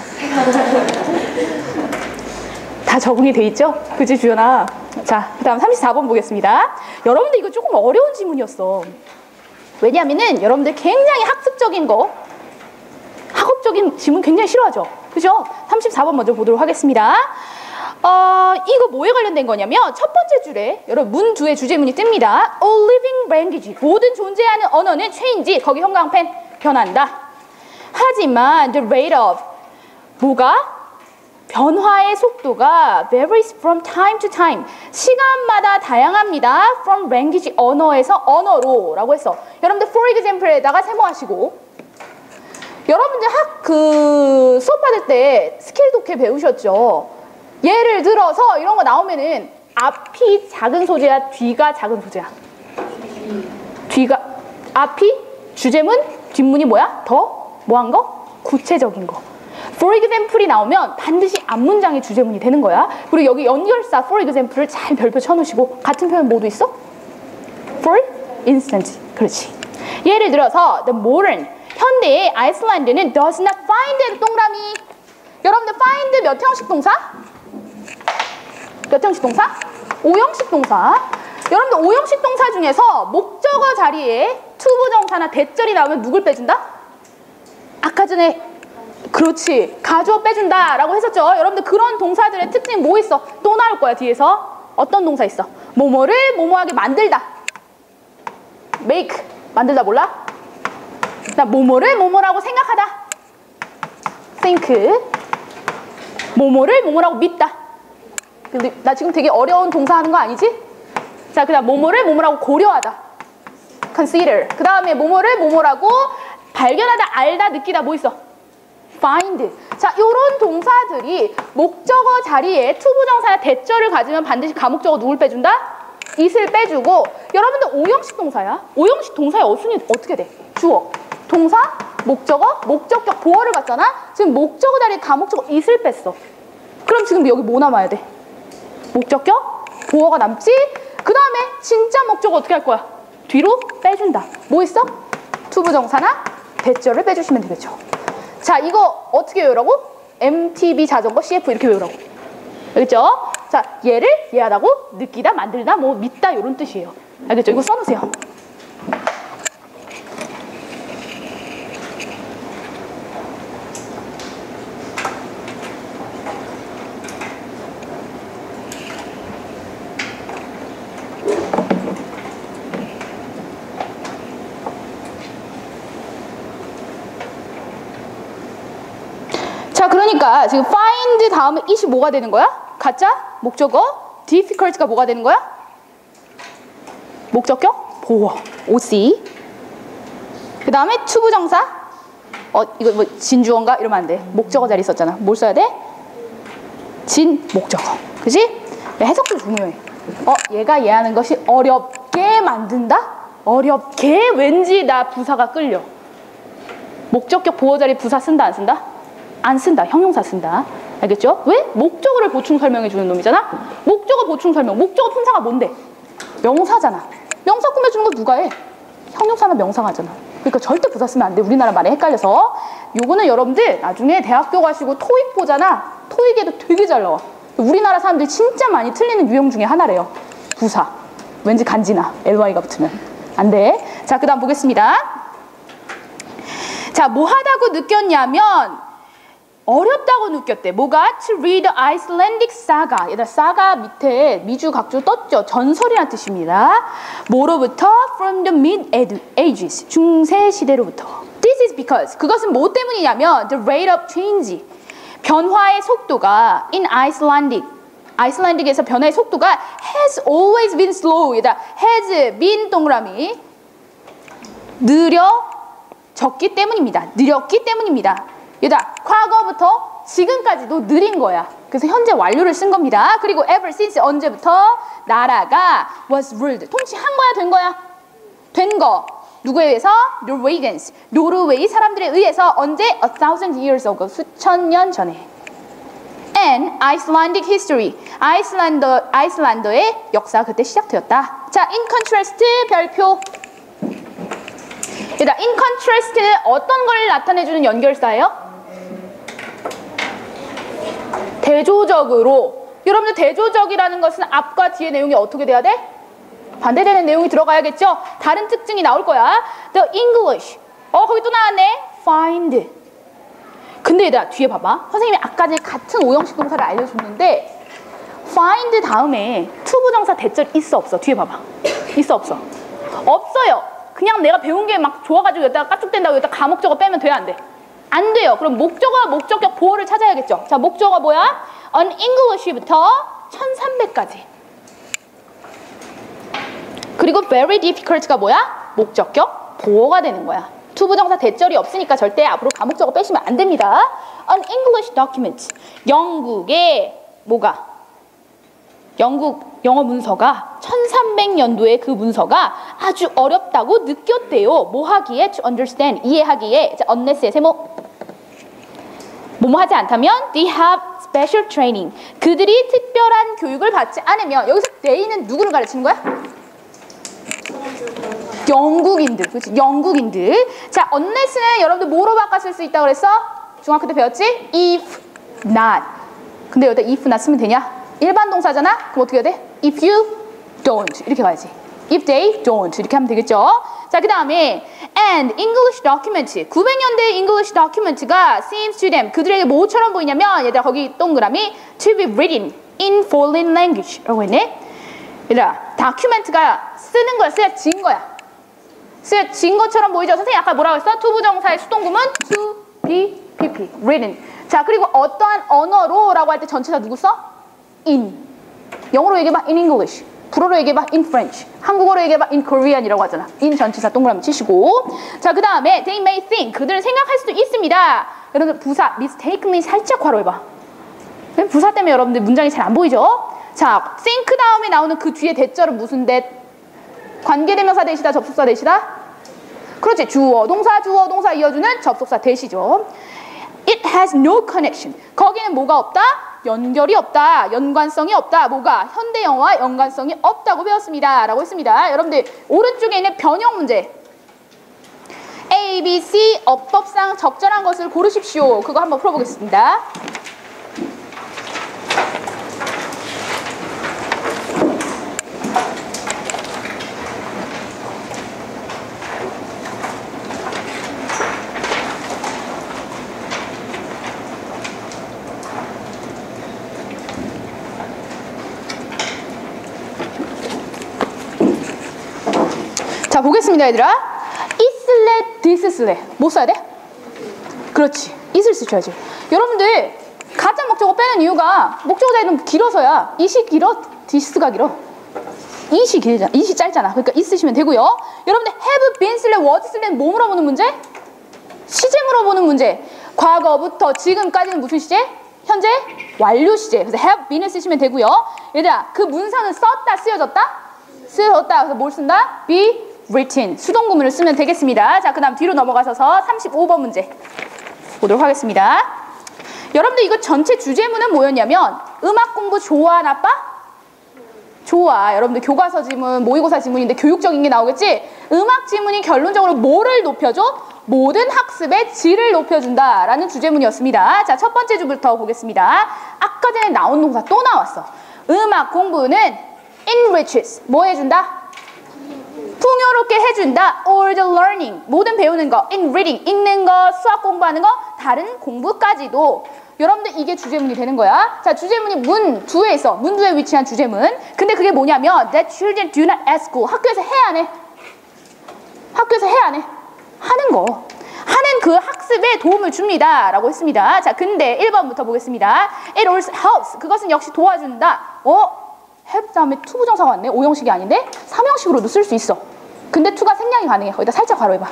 다 적응이 돼 있죠? 그치, 주연아? 자, 그 다음 34번 보겠습니다. 여러분들 이거 조금 어려운 지문이었어. 왜냐하면은 여러분들 굉장히 학습적인 거, 학업적인 지문 굉장히 싫어하죠? 그죠? 34번 먼저 보도록 하겠습니다. 이거 뭐에 관련된 거냐면 첫 번째 줄에 여러분 문 두의 주제문이 뜹니다. All living language, 모든 존재하는 언어는 change, 거기 형광펜 변한다. 하지만 the rate of 뭐가? 변화의 속도가 varies from time to time. 시간마다 다양합니다. from language, 언어에서 언어로 라고 했어. 여러분들 for example에다가 세모하시고, 여러분들 수업 받을 때 스킬 독해 배우셨죠? 예를 들어서 이런 거 나오면은 앞이 작은 소재야, 뒤가 작은 소재야? 앞이 주제문, 뒷문이 뭐야? 더 뭐한 거? 구체적인 거. for example이 나오면 반드시 앞문장의 주제문이 되는 거야. 그리고 여기 연결사 for example을 잘 별표 쳐놓으시고, 같은 표현 모두 있어? for instance. 그렇지. 예를 들어서 the modern, 현대의 아이슬란드는 does not find 동그라미. 여러분들 find 몇 형식 동사? 몇 형식 동사? 5형식 동사. 여러분들 5형식 동사 중에서 목적어 자리에 투부정사나 대절이 나오면 누굴 빼준다? 아까 전에 그렇지, 가주어 빼준다 라고 했었죠. 여러분들 그런 동사들의 특징 뭐 있어? 또 나올 거야 뒤에서. 어떤 동사 있어? 뭐뭐를 뭐뭐하게 만들다. make, 만들다 몰라? 나 뭐뭐를 뭐뭐라고 생각하다. think. 뭐뭐를 뭐뭐라고 믿다. 근데 나 지금 되게 어려운 동사 하는 거 아니지? 자, 그 다음 뭐뭐를 뭐뭐라고 고려하다. consider. 그 다음에 뭐뭐를 뭐뭐라고 발견하다, 알다, 느끼다 뭐 있어? find. 자, 요런 동사들이 목적어 자리에 투부정사나 대절을 가지면 반드시 가목적어 누굴 빼준다? it을 빼주고, 여러분들 5형식 동사야. 5형식 동사의 어순이 어떻게 돼? 주어, 동사, 목적어, 목적격, 보어를 봤잖아? 지금 목적어 자리에 가목적어 it을 뺐어. 그럼 지금 여기 뭐 남아야 돼? 목적격, 보어가 남지? 그 다음에 진짜 목적어 어떻게 할 거야? 뒤로 빼준다. 뭐 있어? 투부정사나 대절을 빼주시면 되겠죠. 자, 이거 어떻게 외우라고? MTB 자전거 CF 이렇게 외우라고. 알겠죠? 자, 얘를 이해하다고 느끼다, 만들다, 뭐 믿다 이런 뜻이에요. 알겠죠? 이거 써놓으세요. 자, 그러니까 지금 find 다음에 it이 뭐가 되는 거야? 가짜? 목적어? difficult가 뭐가 되는 거야? 목적격? 보어. OC. 그 다음에 투부정사? 이거 뭐 진주어인가? 이러면 안 돼. 목적어 자리 있었잖아. 뭘 써야 돼? 진, 목적어. 그지? 해석도 중요해. 얘가 얘하는 것이 어렵게 만든다? 어렵게? 왠지 나 부사가 끌려. 목적격 보어 자리 부사 쓴다, 안 쓴다? 안 쓴다. 형용사 쓴다. 알겠죠? 왜? 목적어를 보충 설명해 주는 놈이잖아? 목적어 보충 설명. 목적어 품사가 뭔데? 명사잖아. 명사 꾸며주는 거 누가 해? 형용사나 명사가 하잖아. 그러니까 절대 부사 쓰면 안 돼. 우리나라 말에 헷갈려서. 요거는 여러분들 나중에 대학교 가시고 토익 보잖아. 토익에도 되게 잘 나와. 우리나라 사람들이 진짜 많이 틀리는 유형 중에 하나래요. 부사. 왠지 간지나. ly가 붙으면. 안 돼. 자, 그 다음 보겠습니다. 자, 뭐 하다고 느꼈냐면 어렵다고 느꼈대. 뭐가? To read Icelandic saga. 얘들아, saga 밑에 미주 각주 떴죠. 전설이라는 뜻입니다. 뭐로부터? From the mid-ages. 중세 시대로부터. This is because. 그것은 뭐 때문이냐면 the rate of change. 변화의 속도가 in Icelandic. 아이슬란드에서 변화의 속도가 has always been slow. 얘들아, has been 동그라미. 느려졌기 때문입니다. 느렸기 때문입니다. 얘들아, 과거부터 지금까지도 느린 거야. 그래서 현재 완료를 쓴 겁니다. 그리고 ever since, 언제부터 나라가 was ruled, 통치한 거야, 된 거야? 된 거. 누구에 의해서? Norwegians, 노르웨이 사람들에 의해서. 언제? 1,000 years ago, 수천 년 전에. And Icelandic history, 아이슬란드의 역사가 그때 시작되었다. 자, in contrast, 별표. 얘들아, in contrast는 어떤 걸 나타내주는 연결사예요? 대조적으로. 여러분들 대조적이라는 것은 앞과 뒤의 내용이 어떻게 돼야 돼? 반대되는 내용이 들어가야겠죠? 다른 특징이 나올 거야. The English. 거기 또 나왔네. Find. 근데 얘들아, 뒤에 봐봐. 선생님이 아까 전에 같은 5형식 동사를 알려줬는데 find 다음에 투부정사 대절 있어, 없어? 뒤에 봐봐. 있어, 없어? 없어요. 그냥 내가 배운 게 막 좋아가지고 여기다가 까쭉된다고 여기다 가목적어 빼면 돼, 안 돼? 안 돼요. 그럼 목적어와 목적격 보어를 찾아야겠죠. 자, 목적어 뭐야? On English부터 1300까지. 그리고 very difficult가 뭐야? 목적격 보어가 되는 거야. 투부정사 대절이 없으니까 절대 앞으로 가목적어 빼시면 안 됩니다. An English document. 영국의 뭐가? 영국 영어 문서가 1300년도에 그 문서가 아주 어렵다고 느꼈대요. 뭐 하기에? To understand. 이해하기에. 이제 unless의 세모. 뭐뭐 하지 않다면 they have special training. 그들이 특별한 교육을 받지 않으면 여기서 they는 누구를 가르치는 거야? 영국인들. 그렇지? 영국인들. 자, unless는 여러분들 뭐로 바꿔 쓸 수 있다고 그랬어? 중학교 때 배웠지? if not. 근데 여기다 if not 쓰면 되냐? 일반 동사잖아? 그럼 어떻게 해야 돼? If you don't 이렇게 가야지. If they don't 이렇게 하면 되겠죠? 자, 그 다음에 and English document 900년대 English document가 seems to them 그들에게 뭐처럼 보이냐면 얘들아 거기 동그라미 to be written in foreign language 라고 했네. 얘들아 document가 쓰는 거야 쓰여진 거야. 쓰여진 것처럼 보이죠? 선생님 아까 뭐라고 했어? 투부정사의 수동구문 to be pp written. 자, 그리고 어떠한 언어로 라고 할 때 전치사 누구 써? in. 영어로 얘기해봐 in English. 불어로 얘기해봐 in French. 한국어로 얘기해봐 in Korean이라고 하잖아. in 전치사 동그라미 치시고. 자, 그 다음에 they may think. 그들은 생각할 수도 있습니다. 여러분들 부사 mistakenly 살짝 괄호해봐. 부사 때문에 여러분들 문장이 잘 안 보이죠? 자, think 다음에 나오는 그 뒤에 대절은 무슨 대? 관계대명사 대시다 접속사 대시다? 그렇지. 주어 동사 이어주는 접속사 대시죠. It has no connection. 거기는 뭐가 없다? 연결이 없다. 연관성이 없다. 뭐가? 현대 영어와 연관성이 없다고 배웠습니다. 라고 했습니다. 여러분들 오른쪽에 있는 변형 문제. A, B, C 어법상 적절한 것을 고르십시오. 그거 한번 풀어보겠습니다. 자, 보겠습니다, 얘들아. is래, this래. 뭐 써야 돼? 그렇지. is를 쓰셔야지. 여러분들 가짜 목적어 빼는 이유가 목적어 자리는 길어서야. is이 길어, this가 길어. is이 길잖아. is이 짧잖아. 그러니까 is 쓰시면 되고요. 여러분들 have been 쓸래, was 쓸래는 뭐 물어보는 문제? 시제 물어보는 문제. 과거부터 지금까지는 무슨 시제? 현재 완료 시제. 그래서 have been을 쓰시면 되고요. 얘들아, 그 문서는 썼다, 쓰여졌다? 쓰여졌다. 그래서 뭘 쓴다? be written. 수동구문을 쓰면 되겠습니다. 자, 그 다음 뒤로 넘어가셔서 35번 문제 보도록 하겠습니다. 여러분들 이거 전체 주제문은 뭐였냐면 음악 공부 좋아, 나빠? 좋아. 여러분들 교과서 지문, 모의고사 지문인데 교육적인 게 나오겠지? 음악 지문이 결론적으로 뭐를 높여줘? 모든 학습의 질을 높여준다라는 주제문이었습니다. 자, 첫 번째 주부터 보겠습니다. 아까 전에 나온 동사 또 나왔어. 음악 공부는 enriches. 뭐 해준다? 풍요롭게 해준다. all the learning. 모든 배우는 거. in reading. 읽는 거, 수학 공부하는 거, 다른 공부까지도. 여러분들 이게 주제문이 되는 거야. 자, 주제문이 문두에 있어. 문두에 위치한 주제문. 근데 그게 뭐냐면 that children do not at school. 학교에서 해 안 해? 학교에서 해 안 해? 하는 거. 하는 그 학습에 도움을 줍니다. 라고 했습니다. 자, 근데 1번부터 보겠습니다. It also helps. 그것은 역시 도와준다. help 다음에 to 부정사가 왔네. 5형식이 아닌데 3형식으로도 쓸 수 있어. 근데 to가 생략이 가능해. 거기다 살짝 괄호해봐.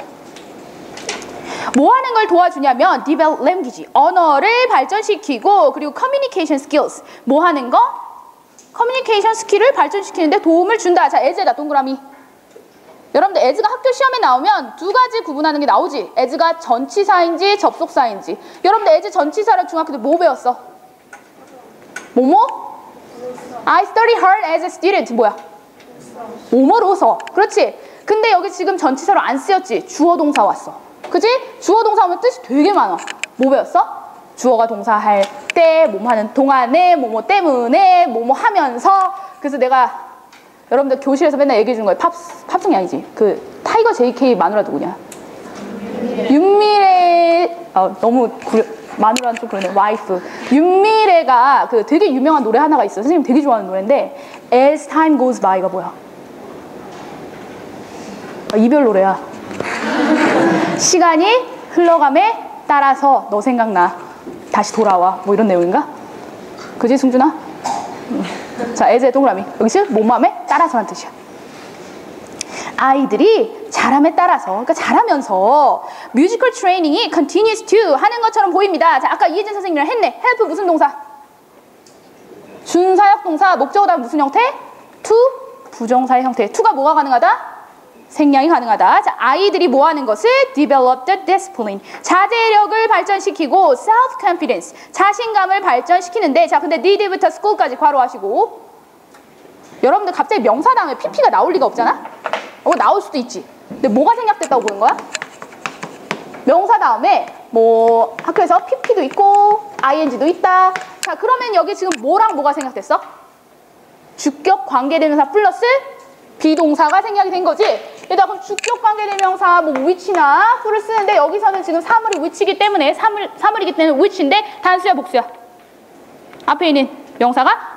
뭐 하는 걸 도와주냐면 develop language. 언어를 발전시키고 그리고 communication skills. 뭐 하는 거? communication 스킬을 발전시키는데 도움을 준다. 자, as에다 동그라미. 여러분들 as가 학교 시험에 나오면 두 가지 구분하는 게 나오지. as가 전치사인지 접속사인지. 여러분들 as 전치사로 중학교 때 뭐 배웠어? 뭐뭐? I study hard as a student. 뭐야? 뭐뭐로서. 그렇지. 근데 여기 지금 전치사로 안 쓰였지. 주어 동사 왔어. 그치? 주어 동사 오면 뜻이 되게 많아. 뭐 배웠어? 주어가 동사할 때, 뭐뭐 하는 동안에, 뭐뭐 때문에, 뭐뭐 하면서. 그래서 내가 여러분들 교실에서 맨날 얘기해 주는 거예요. 팝송이 아니지. 그 타이거 JK 마누라 누구냐? 윤미래. 너무 마누라는 좀 그러네. 와이프. 윤미래가 그 되게 유명한 노래 하나가 있어. 선생님 되게 좋아하는 노래인데 As Time Goes By가 뭐야? 이별 노래야. 시간이 흘러감에 따라서 너 생각나. 다시 돌아와. 뭐 이런 내용인가? 그지 승준아? 자, as의 동그라미. 여기서 뭐뭐함에 따라서란 뜻이야. 아이들이 잘함에 따라서, 그러니까 잘하면서 뮤지컬 트레이닝이 continues to 하는 것처럼 보입니다. 자, 아까 이혜진 선생님이랑 했네. help 무슨 동사? 준사역 동사, 목적어 다음 무슨 형태? to 부정사의 형태. to가 뭐가 가능하다? 생략이 가능하다. 자, 아이들이 뭐 하는 것을 develop the discipline. 자제력을 발전시키고 self-confidence. 자신감을 발전시키는데, 자, 근데 need부터 school까지 괄호하시고. 여러분들 갑자기 명사 다음에 pp가 나올 리가 없잖아? 나올 수도 있지. 근데 뭐가 생략됐다고 보는 거야? 명사 다음에 뭐 학교에서 pp도 있고 ing도 있다. 자, 그러면 여기 지금 뭐랑 뭐가 생략됐어? 주격 관계대명사 플러스 비동사가 생략이 된 거지. 얘들아, 그럼 주격 관계대명사 뭐 which나 who를 쓰는데 여기서는 지금 사물이 which이기 때문에 사물이기 때문에 which인데 단수야 복수야? 앞에 있는 명사가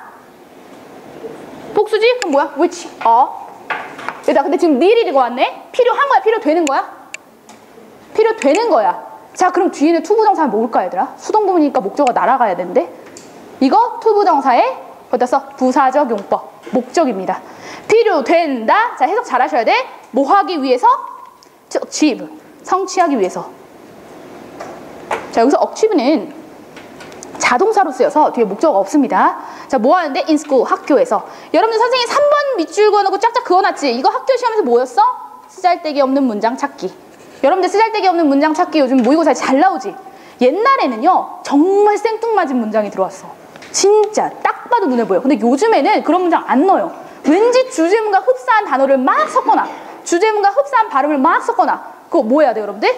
복수지? 그럼 뭐야? which. 얘들아, 근데 지금 need이가 왔네? 필요한 거야? 필요되는 거야? 필요되는 거야. 자, 그럼 뒤에는 투부정사는 뭘까 얘들아? 수동부분이니까 목적어가 날아가야 되는데 이거 투부정사의 거기다 써 부사적 용법 목적입니다. 필요된다. 자, 해석 잘 하셔야 돼. 뭐 하기 위해서? achieve 성취하기 위해서. 자, 여기서 achieve는 자동사로 쓰여서 뒤에 목적어가 없습니다. 자, 뭐 하는데? in school 학교에서. 여러분들 선생님 3번 밑줄 그어놓고 짝짝 그어놨지? 이거 학교 시험에서 뭐였어? 쓰잘데기 없는 문장 찾기. 여러분들 쓰잘데기 없는 문장 찾기 요즘 모의고사에 잘 나오지? 옛날에는요 정말 생뚱맞은 문장이 들어왔어. 진짜 딱 봐도 눈에 보여. 근데 요즘에는 그런 문장 안 넣어요. 왠지 주제문과 흡사한 단어를 막 섞거나 주제문과 흡사한 발음을 막 섞거나. 그거 뭐 해야 돼요 여러분들?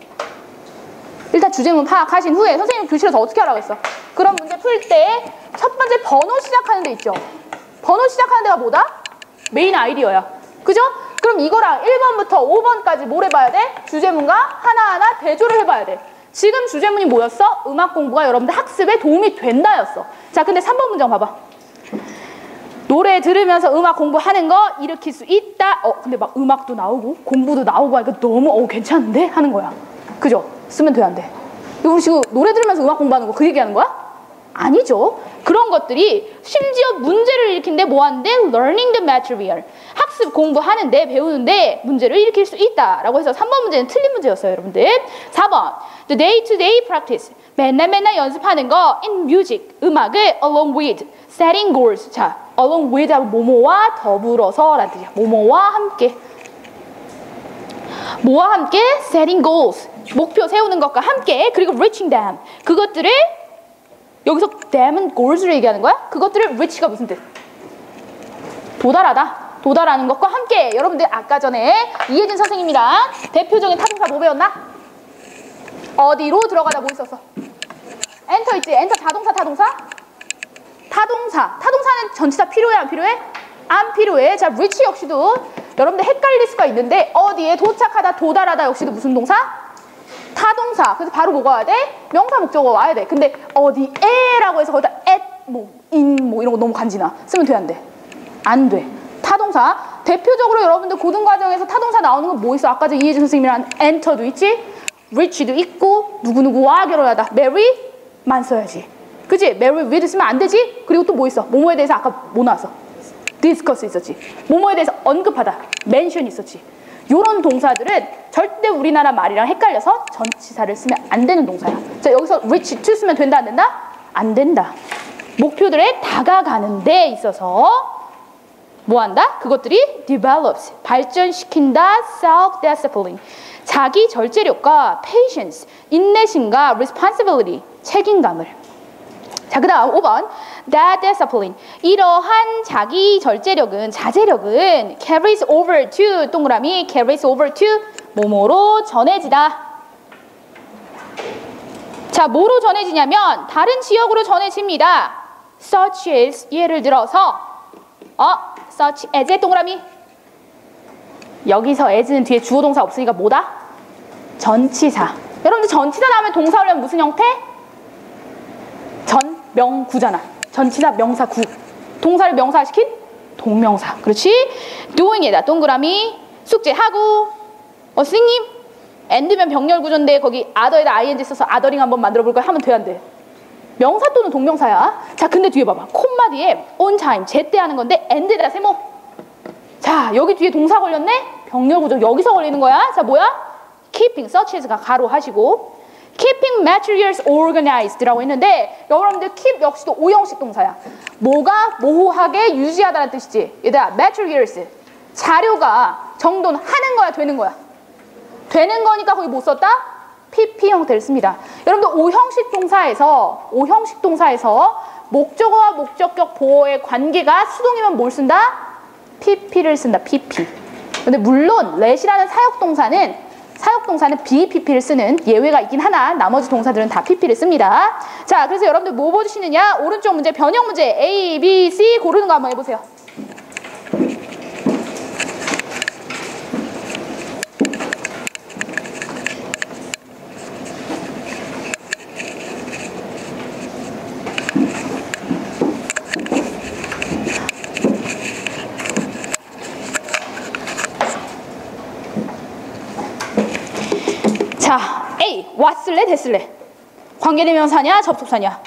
일단 주제문 파악하신 후에 선생님 교실에서 어떻게 하라고 했어? 그런 문제 풀 때 첫 번째 번호 시작하는 데 있죠? 번호 시작하는 데가 뭐다? 메인 아이디어야. 그죠? 그럼 이거랑 1번부터 5번까지 뭘 해봐야 돼? 주제문과 하나하나 대조를 해봐야 돼. 지금 주제문이 뭐였어? 음악 공부가 여러분들 학습에 도움이 된다였어. 자, 근데 3번 문장 봐봐. 노래 들으면서 음악 공부하는 거 일으킬 수 있다. 근데 막 음악도 나오고 공부도 나오고 하니까 너무 괜찮은데? 하는 거야. 그죠? 쓰면 돼, 안 돼? 우리 지금 노래 들으면서 음악 공부하는 거 그 얘기하는 거야? 아니죠. 그런 것들이 심지어 문제를 일으키는데 뭐 하는데? learning the material. 학습 공부하는데 배우는데 문제를 일으킬 수 있다라고 해서 3번 문제는 틀린 문제였어요, 여러분들. 4번 the day-to-day practice. 맨날 연습하는 거 in music. 음악을 along with setting goals. 자, along with 뭐뭐와 더불어서 라는 뜻이야. 뭐뭐와 함께. 뭐와 함께? setting goals. 목표 세우는 것과 함께. 그리고 reaching them. 그것들을 여기서 them은 goals를 얘기하는 거야? 그것들을 reach가 무슨 뜻? 도달하다. 도달하는 것과 함께. 여러분들 아까 전에 이혜진 선생님이랑 대표적인 타동사 뭐 배웠나? 어디로 들어가다 뭐 있었어? 엔터 있지? 엔터 자동사 타동사? 타동사는 전치사 필요해 안 필요해? 안 필요해. 자, reach 역시도 여러분들 헷갈릴 수가 있는데 어디에 도착하다 도달하다 역시도 무슨 동사? 타동사. 그래서 바로 뭐가 와야 돼? 명사 목적어 와야 돼. 근데 어디에라고 해서 거기다 at, in 이런 거 너무 간지나. 쓰면 돼 안 돼? 안 돼. 타동사. 대표적으로 여러분들 고등과정에서 타동사 나오는 건 뭐 있어? 아까 전 이혜진 선생님이랑 enter도 있지? reach도 있고 누구누구와 결혼하다. marry만 써야지. 그치? marry with 쓰면 안 되지? 그리고 또 뭐 있어? 뭐뭐에 대해서 아까 뭐 나왔어? discuss 있었지. 뭐뭐에 대해서 언급하다. mention 있었지. 요런 동사들은 절대 우리나라 말이랑 헷갈려서 전치사를 쓰면 안 되는 동사야. 자, 여기서 reach to 쓰면 된다 안 된다? 안 된다. 목표들에 다가가는 데 있어서 뭐 한다? 그것들이 develops, 발전시킨다, self-discipline, 자기 절제력과 patience, 인내심과 responsibility, 책임감을. 자, 그 다음 5번 that discipline, 이러한 자기 절제력은, 자제력은 carries over to, 동그라미 carries over to, 뭐뭐로 전해지다. 자, 뭐로 전해지냐면 다른 지역으로 전해집니다. such as, 예를 들어서 such as의 동그라미. 여기서 as는 뒤에 주어 동사 없으니까 뭐다? 전치사. 여러분들 전치사 다음에 동사 오려면 무슨 형태? 전명구잖아. 전치사 명사구. 동사를 명사시킨 동명사. 그렇지? doing에다 동그라미. 숙제하고 선생님 and면 병렬 구조인데 거기 other에다 ing 써서 othering 한번 만들어 볼까 하면 돼, 안 돼? 명사 또는 동명사야. 자, 근데 뒤에 봐봐. 콤마 뒤에 on time, 제때 하는 건데 and에다 세모. 자, 여기 뒤에 동사 걸렸네? 병렬 구조 여기서 걸리는 거야. 자, 뭐야? keeping, such as가 가로 하시고 keeping materials organized라고 했는데 여러분들 keep 역시도 오형식 동사야. 뭐가 모호하게 유지하다는 뜻이지. 얘들아, materials, 자료가 정도는 하는 거야, 되는 거야? 되는 거니까 거기 못 썼다? PP 형태를 씁니다. 여러분들 오형식 동사에서 목적어와 목적격 보어의 관계가 수동이면 뭘 쓴다? PP를 쓴다. PP. 근데 물론 let이라는 사역동사는 BPP를 쓰는 예외가 있긴 하나 나머지 동사들은 다 PP를 씁니다. 자, 그래서 여러분들 뭐 보시느냐? 오른쪽 문제 변형 문제 A, B, C 고르는 거 한번 해보세요. 자, A, 왔을래 됐을래? 관계대명사냐 접속사냐?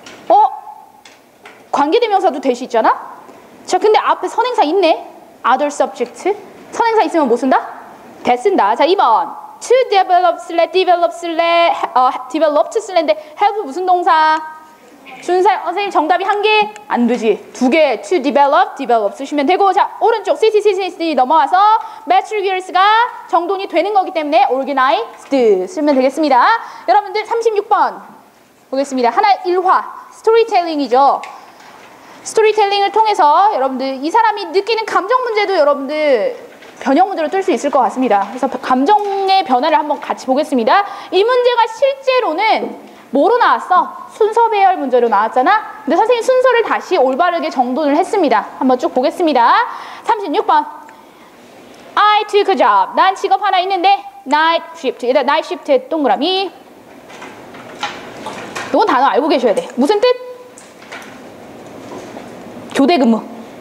관계대명사도 될 수 있잖아? 자, 근데 앞에 선행사 있네? other subject. 선행사 있으면 뭐 쓴다? that 쓴다. 자, 2번 to develop 쓸래? develop 쓸래? developed 쓸래인데 help 무슨 동사? 준사 선생님 정답이 한 개? 안 되지. 두 개. to develop 쓰시면 되고. 자, 오른쪽 CC 넘어와서 materials가 정돈이 되는 거기 때문에 organized 쓰면 되겠습니다. 여러분들 36번 보겠습니다. 하나의 일화 스토리텔링이죠. 스토리텔링을 통해서 여러분들 이 사람이 느끼는 감정 문제도 여러분들 변형 문제로 뜰 수 있을 것 같습니다. 그래서 감정의 변화를 한번 같이 보겠습니다. 이 문제가 실제로는 뭐로 나왔어? 순서 배열 문제로 나왔잖아? 근데 선생님 순서를 다시 올바르게 정돈을 했습니다. 한번 쭉 보겠습니다. 36번 I took a job. 난 직업 하나 있는데 night shift. 얘들아, night shift의 동그라미. 이건 단어 알고 계셔야 돼. 무슨 뜻? 교대근무.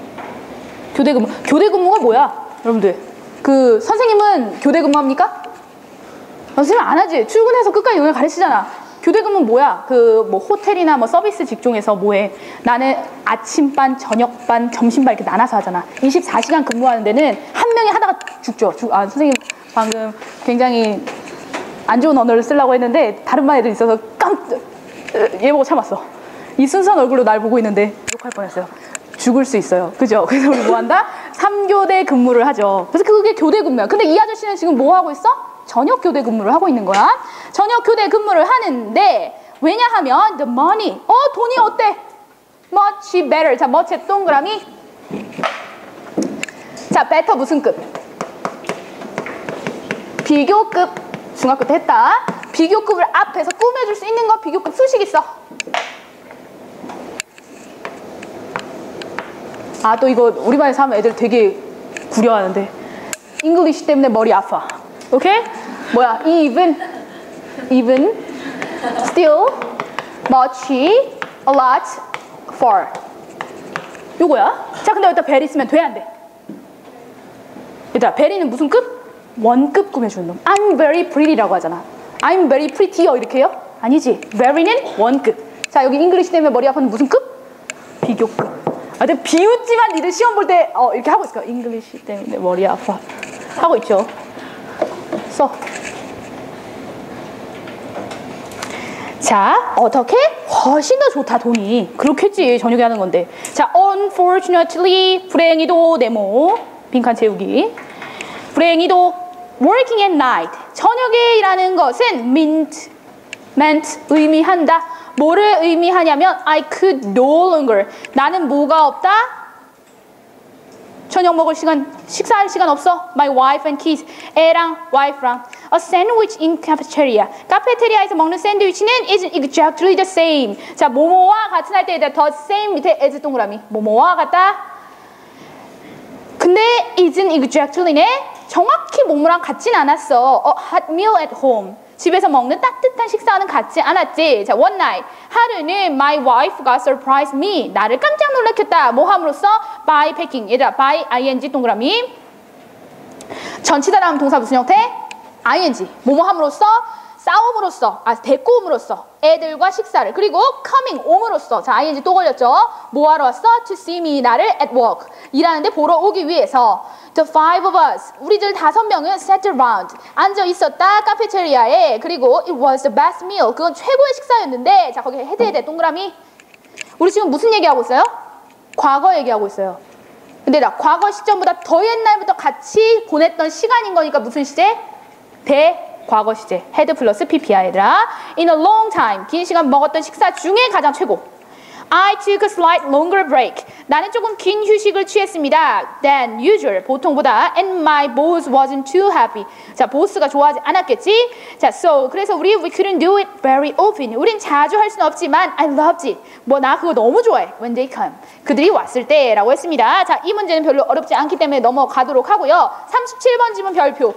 교대근무가 뭐야? 여러분들 그 선생님은 교대근무합니까? 선생님 안 하지. 출근해서 끝까지 오늘 가르치잖아. 교대근무는 뭐야? 그 뭐 호텔이나 뭐 서비스 직종에서 뭐해? 나는 아침반, 저녁반, 점심반 이렇게 나눠서 하잖아. 24시간 근무하는 데는 한 명이 하다가 죽죠. 선생님 방금 굉장히 안 좋은 언어를 쓰려고 했는데 다른 반 애들 있어서 얘 보고 참았어. 이 순수한 얼굴로 날 보고 있는데 욕할 뻔했어요. 죽을 수 있어요. 그죠? 그래서 우리 뭐 한다? 3교대 근무를 하죠. 그래서 그게 교대 근무야. 근데 이 아저씨는 지금 뭐 하고 있어? 저녁 교대 근무를 하고 있는 거야. 저녁 교대 근무를 하는데 왜냐하면 the money, 돈이 어때? much better. 자, much의 동그라미. 자, better 무슨 급? 비교급. 중학교 때 했다. 비교급을 앞에서 꾸며줄 수 있는 거 비교급 수식 있어. 아, 또 이거 우리 반에서 하면 애들 되게 구려하는데 잉글리시 때문에 머리 아파. 오케이? 뭐야? even, still, much, a lot, far. 요거야. 자, 근데 여기다 very 쓰면 돼, 안 돼? 얘들아, very는 무슨 급? 원급 꾸며주는 놈. I'm very pretty라고 하잖아. I'm very prettier 이렇게 해요? 아니지. very는 원급. 자, 여기 잉글리시 때문에 머리 아파는 무슨 급? 비교급. 아, 근데 비웃지만 니들 시험 볼 때 이렇게 하고 있을 거야. 잉글리시 때문에 머리 아파. 하고 있죠. 써. 자, 어떻게? 훨씬 더 좋다, 돈이. 그렇겠지, 저녁에 하는 건데. 자, unfortunately, 불행히도 네모. 빈칸 채우기. 불행히도 working at night. 저녁에 일하는 것은 meant, 의미한다. 뭐를 의미하냐면 I could no longer. 나는 뭐가 없다? 저녁 먹을 시간, 식사할 시간 없어. My wife and kids. 애랑 와이프랑. A sandwich in cafeteria. 카페테리아에서 먹는 샌드위치는 isn't exactly the same. 자, 뭐뭐와 같은 할 때 the same 밑에 as 동그라미. 뭐뭐와 같다. 근데 isn't exactly네. 정확히 뭐뭐랑 같진 않았어. A hot meal at home. 집에서 먹는 따뜻한 식사는 같지 않았지. 자, one night. 하루는 my wife가 surprised me. 나를 깜짝 놀라켰다. 뭐 함으로써? by packing. 얘들아, by ing 동그라미. 전치다 다음 동사 무슨 형태? ing, 뭐뭐 함으로써, 싸움으로써, 데리고 옴으로써, 애들과 식사를, 그리고 coming, 옴으로써, 자, ing 또 걸렸죠? 뭐 하러 왔어? To see me, 나를 at work, 일하는데 보러 오기 위해서. The five of us, 우리들 5명은 sat around, 앉아 있었다, 카페테리아에. 그리고 it was the best meal, 그건 최고의 식사였는데, 자, 거기 헤드 동그라미. 우리 지금 무슨 얘기하고 있어요? 과거 얘기하고 있어요. 근데 나 과거 시점보다 더 옛날부터 같이 보냈던 시간인 거니까 무슨 시제? 과거 시제. had 플러스 pp야 얘들아. In a long time, 긴 시간 먹었던 식사 중에 가장 최고. I took a slight longer break. 나는 조금 긴 휴식을 취했습니다. Than usual, 보통보다. And my boss wasn't too happy. 자, 보스가 좋아하지 않았겠지? 자, so 그래서 we couldn't do it very often. 우린 자주 할 수는 없지만 I loved it. 뭐 나 그거 너무 좋아해. When they come. 그들이 왔을 때라고 했습니다. 자, 이 문제는 별로 어렵지 않기 때문에 넘어가도록 하고요. 37번 질문 별표.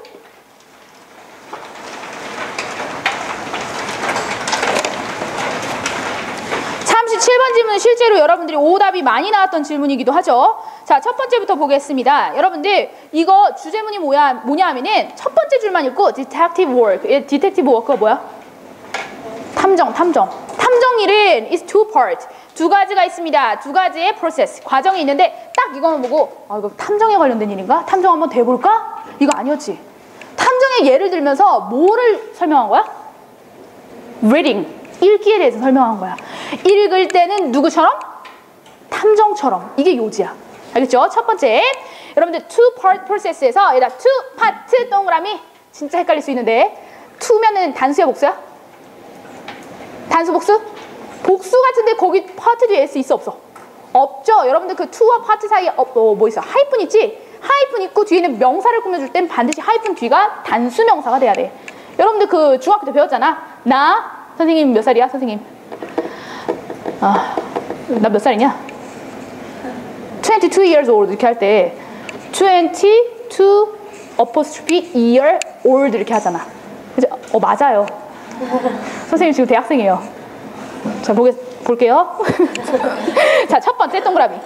37번 질문은 실제로 여러분들이 오답이 많이 나왔던 질문이기도 하죠. 자, 첫 번째부터 보겠습니다. 여러분들 이거 주제문이 뭐냐 하면은 첫 번째 줄만 읽고 detective work. detective work가 뭐야? 탐정. 탐정일은 is two part. 두 가지가 있습니다. 두 가지의 process, 과정이 있는데 딱 이거만 보고 이거 탐정에 관련된 일인가? 탐정 한번 돼볼까? 이거 아니었지. 탐정의 예를 들면서 뭐를 설명한 거야? reading. 읽기에 대해서 설명한 거야. 읽을 때는 누구처럼? 탐정처럼. 이게 요지야. 알겠죠? 첫 번째, 여러분들 two-part process에서 얘들아 two-part 동그라미 진짜 헷갈릴 수 있는데 two면은 단수야 복수야? 단수 복수? 복수 같은데 거기 part 뒤에 s 있어 없어? 없죠? 여러분들 그 to와 part 사이에 뭐 있어? 하이픈 있지? 하이픈 있고 뒤에는 명사를 꾸며줄 땐 반드시 하이픈 뒤가 단수 명사가 돼야 돼. 여러분들 그 중학교 때 배웠잖아. 나 선생님 몇 살이야? 선생님. 나 몇 살이냐? 22 years old 이렇게 할 때 22 apostrophe year old 이렇게 하잖아. 그죠? 맞아요. 선생님 지금 대학생이에요. 자, 볼게요. 자, 첫 번째 동그라미.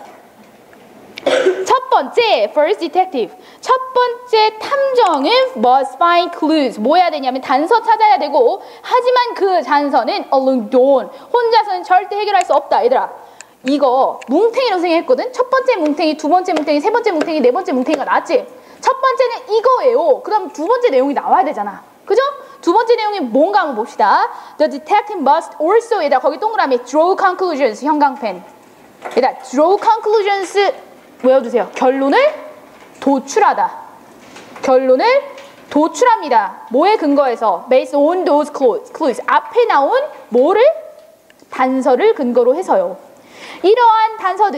첫 번째, first detective. 첫 번째 탐정은 must find clues. 뭐 해야 되냐면 단서 찾아야 되고, 하지만 그 단서는 alone, 혼자서는 절대 해결할 수 없다. 얘들아, 이거 뭉탱이로 생각했거든? 첫 번째 뭉탱이, 두 번째 뭉탱이, 세 번째 뭉탱이, 네 번째 뭉탱이가 나왔지? 첫 번째는 이거예요. 그 다음 두 번째 내용이 나와야 되잖아. 그죠? 두 번째 내용이 뭔가 한번 봅시다. The detective must also, 얘들아, 거기 동그라미 draw conclusions, 형광펜. 얘들아, draw conclusions 외워두세요. 결론을 도출하다. 결론을 도출합니다. 뭐에 근거해서? Based on those clues. 앞에 나온 뭐를? 단서를 근거로 해서요. 이러한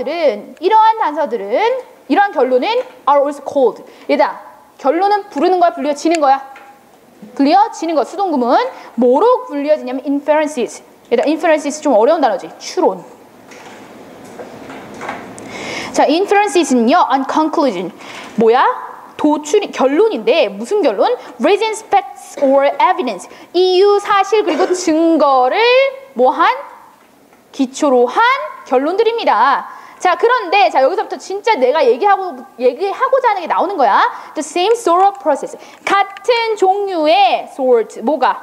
결론은 are also called. 얘들아, 결론은 부르는 거야, 불려지는 거야? 불려지는 거. 수동구문. 뭐로 불려지냐면 inferences. 얘들아, inferences 좀 어려운 단어지. 추론. 자, inferences는요, on conclusion. 뭐야? 결론인데, 무슨 결론? reasons, facts, or evidence. 이유, 사실, 그리고 증거를 기초로 한 결론들입니다. 자, 그런데, 자, 여기서부터 진짜 내가 얘기하고자 하는 게 나오는 거야. The same sort of process. 같은 종류의 sort,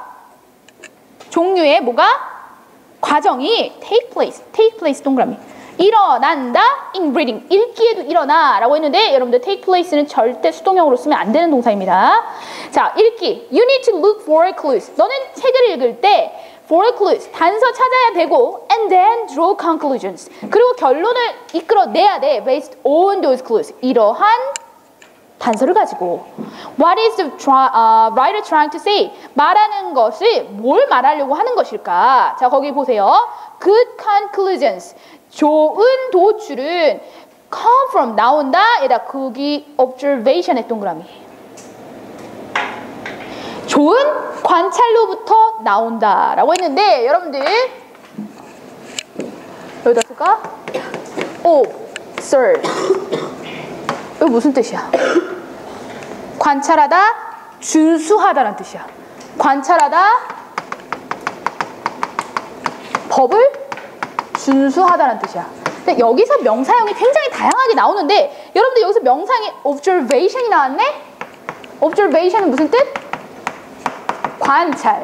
종류의 과정이 take place 동그라미. 일어난다, in reading, 읽기에도 일어나 라고 했는데 여러분들 take place는 절대 수동형으로 쓰면 안 되는 동사입니다. 자, 읽기, you need to look for clues. 너는 책을 읽을 때 for clues, 단서 찾아야 되고 and then draw conclusions. 그리고 결론을 이끌어내야 돼 based on those clues. 이러한 단서를 가지고 What is the writer trying to say? 말하는 것을 뭘 말하려고 하는 것일까? 자, 거기 보세요. Good conclusions. 좋은 도출은 come from, 나온다. 얘다 거기 observation의 동그라미. 좋은 관찰로부터 나온다 라고 했는데 여러분들 여기다 쓸까? observe. 이거 무슨 뜻이야? 관찰하다, 준수하다라는 뜻이야. 관찰하다, 법을 준수하다라는 뜻이야. 근데 여기서 명사형이 굉장히 다양하게 나오는데 여러분들 여기서 명사형이 observation이 나왔네? observation은 무슨 뜻? 관찰.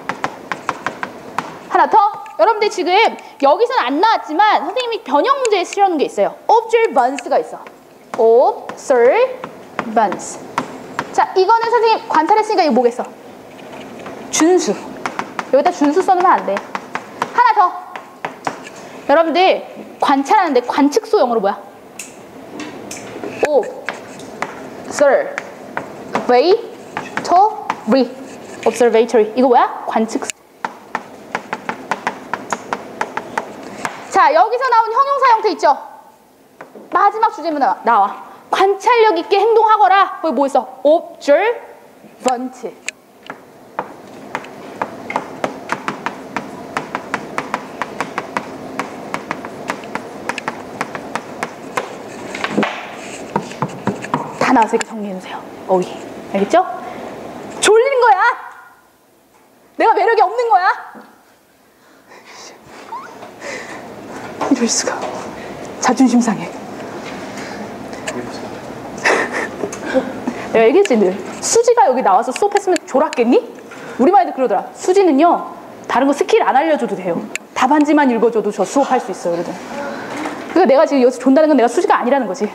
하나 더. 여러분들 지금 여기서는 안 나왔지만 선생님이 변형 문제에 실어놓은 게 있어요. observance가 있어. observance. 자, 이거는 선생님 관찰했으니까 이거 뭐겠어? 준수. 여기다 준수 써놓으면 안 돼. 하나 더. 여러분들 관찰하는데 관측소 영어로 뭐야? observatory. 이거 뭐야? 관측소. 자, 여기서 나온 형용사 형태 있죠? 마지막 주제문 나와. 관찰력 있게 행동하거라. 거기 뭐 있어? observant. 다 나와서 이렇게 정리해주세요. 어휘. 알겠죠? 졸리는 거야. 내가 매력이 없는 거야. 이럴 수가. 자존심 상해. 내가 얘기했지 늘. 수지가 여기 나와서 수업했으면 졸았겠니? 우리만 해도 그러더라. 수지는요 다른 거 스킬 안 알려줘도 돼요. 답안지만 읽어줘도 저 수업할 수 있어요. 그러더니. 그러니까 내가 지금 여기서 존다는 건 내가 수지가 아니라는 거지.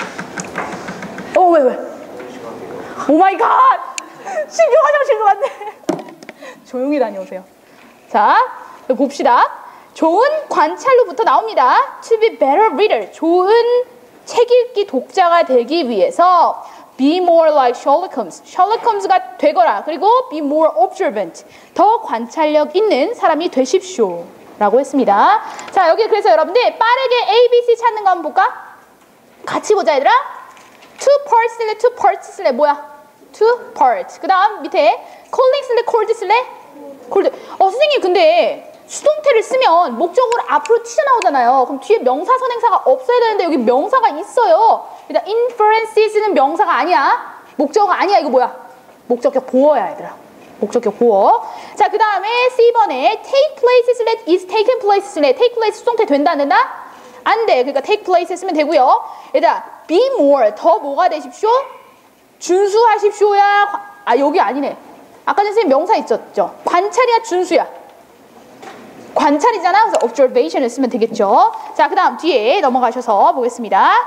왜? 오 마이 갓! 신규 화장실도 왔네. 조용히 다녀오세요. 자, 봅시다. 좋은 관찰로부터 나옵니다. To be better reader. 좋은 책 읽기 독자가 되기 위해서 be more like Sherlock Holmes. Sherlock Holmes가 되거라. 그리고 be more observant. 더 관찰력 있는 사람이 되십시오. 라고 했습니다. 자, 여기 그래서 여러분들 빠르게 A, B, C 찾는 거 한번 볼까? 같이 보자 얘들아. two parts 쓸래 뭐야? two parts. 그 다음 밑에 calling 쓸래 cold 쓸래? cold. 선생님 근데 수동태를 쓰면 목적으로 앞으로 튀어나오잖아요. 그럼 뒤에 명사 선행사가 없어야 되는데 여기 명사가 있어요. 일단 inferences는 명사가 아니야. 목적어가 아니야. 이거 뭐야? 목적격 보어야 얘들아. 목적격 보어. 자, 그 다음에 C번에 take place 쓸래? is taken place 쓸래? take place 수동태 된다 안 된다? 안 돼. 그러니까 take place 쓰면 되고요. 얘들아 be more 더 뭐가 되십시오? 준수하십시오야. 여기 아니네. 아까 전에 선생님 명사 있었죠? 관찰이야 준수야? 관찰이잖아. 그래서 observation을 쓰면 되겠죠. 자, 그 다음 뒤에 넘어가셔서 보겠습니다.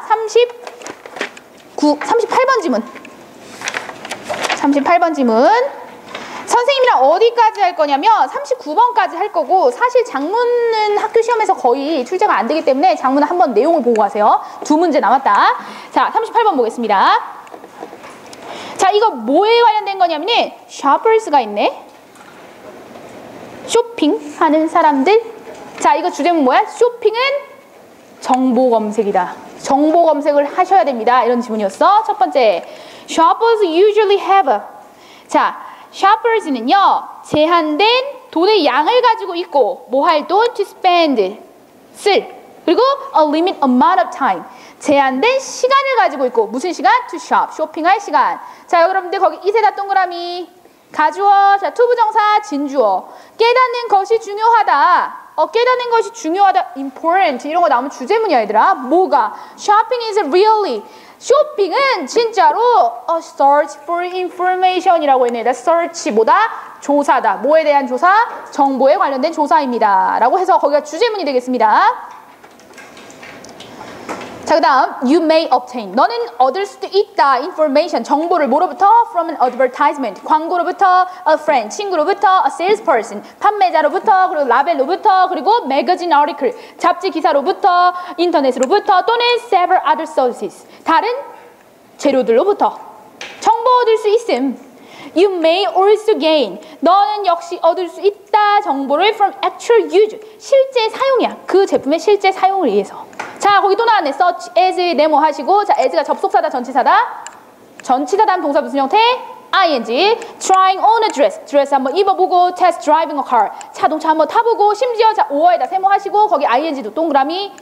38번 지문. 38번 지문. 선생님이랑 어디까지 할 거냐면 39번까지 할 거고, 사실 장문은 학교 시험에서 거의 출제가 안 되기 때문에 장문은 한번 내용을 보고 가세요. 두 문제 남았다. 자, 38번 보겠습니다. 자, 이거 뭐에 관련된 거냐면 shoppers가 있네. 쇼핑하는 사람들. 자, 이거 주제는 뭐야? 쇼핑은 정보 검색이다. 정보 검색을 하셔야 됩니다. 이런 지문이었어. 첫 번째, shoppers usually have. 자, shoppers는요 제한된 돈의 양을 가지고 있고, 뭐 할 돈? to spend, 쓸. 그리고 a limit amount of time, 제한된 시간을 가지고 있고. 무슨 시간? to shop, 쇼핑할 시간. 자, 여러분들 거기 이세다 동그라미 가주어. 자, 투부정사 진주어. 깨닫는 것이 중요하다. 깨닫는 것이 중요하다. important. 이런 거 나오면 주제문이야 얘들아. 뭐가? shopping is really. 쇼핑은 진짜로 a search for information이라고 했네. search 뭐다? 조사다. 뭐에 대한 조사? 정보에 관련된 조사입니다. 라고 해서 거기가 주제문이 되겠습니다. 자, 그 다음 you may obtain. 너는 얻을 수도 있다. information. 정보를 뭐로부터? from an advertisement. 광고로부터. a friend. 친구로부터. a salesperson. 판매자로부터. 그리고 라벨로부터. 그리고 magazine article. 잡지 기사로부터. 인터넷으로부터. 또는 several other sources. 다른 재료들로부터 정보 얻을 수 있음. You may also gain. 너는 역시 얻을 수 있다. 정보를 from actual use. 실제 사용이야. 그 제품의 실제 사용을 위해서. 자, 거기 또 나왔네. search as 네모 하시고. 자, as가 접속사다 전치사다? 전치사 다음 동사 무슨 형태? ing. trying on a dress. 드레스 한번 입어보고. test driving a car. 자동차 한번 타보고. 심지어 자 5어에다 세모 하시고. 거기 ing도 동그라미.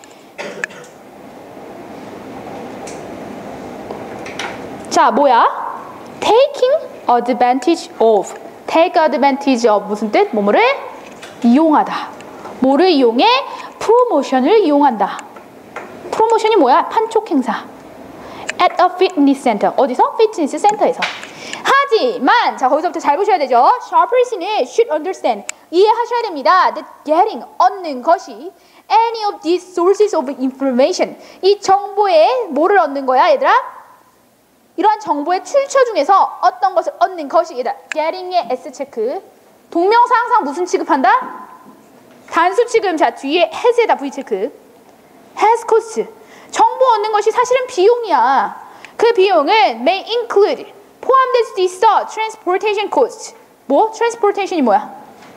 자, 뭐야? taking advantage of. take advantage of 무슨 뜻? 뭐뭐를 이용하다. 뭐를 이용해? 프로모션을 이용한다. 프로모션이 뭐야? 판촉 행사. at a fitness center. 어디서? 피트니스 센터에서. 하지만 자 거기서부터 잘 보셔야 되죠. Sharp person은 should understand 이해하셔야 됩니다. That getting 얻는 것이 any of these sources of information 이 정보에 뭐를 얻는 거야 얘들아? 이러한 정보의 출처 중에서 어떤 것을 얻는 것이 얘들아. getting의 S 체크. 동명사 항상 무슨 취급한다? 단수 취급. 자 뒤에 has에다 V 체크. has cost. 정보 얻는 것이 사실은 비용이야. 그 비용은 may include 포함될 수도 있어. transportation cost. 뭐? transportation이 뭐야?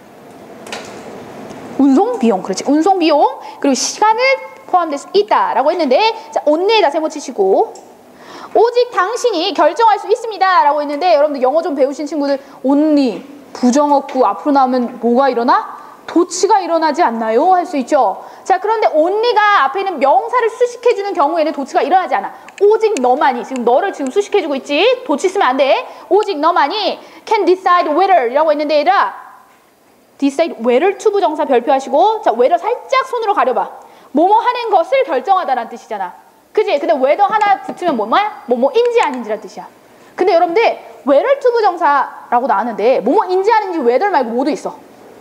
운송 비용. 그렇지. 운송 비용. 그리고 시간을 포함될 수 있다라고 했는데 자 only에다 세모 치시고 오직 당신이 결정할 수 있습니다 라고 했는데 여러분들 영어 좀 배우신 친구들 only 부정어구 앞으로 나오면 뭐가 일어나? 도치가 일어나지 않나요? 할 수 있죠. 자 그런데 only가 앞에 있는 명사를 수식해주는 경우에는 도치가 일어나지 않아. 오직 너만이 지금 너를 지금 수식해주고 있지. 도치 쓰면 안 돼. 오직 너만이 can decide whether 라고 했는데 얘들아 decide whether to 부정사 별표하시고 자 whether 살짝 손으로 가려봐. 뭐뭐 하는 것을 결정하다라는 뜻이잖아. 그지? 근데 whether 하나 붙으면 뭐야? 뭐뭐인지 아닌지란 뜻이야. 근데 여러분들 whether to 부정사라고 나왔는데 뭐뭐인지 아닌지 whether 말고 뭐도 있어.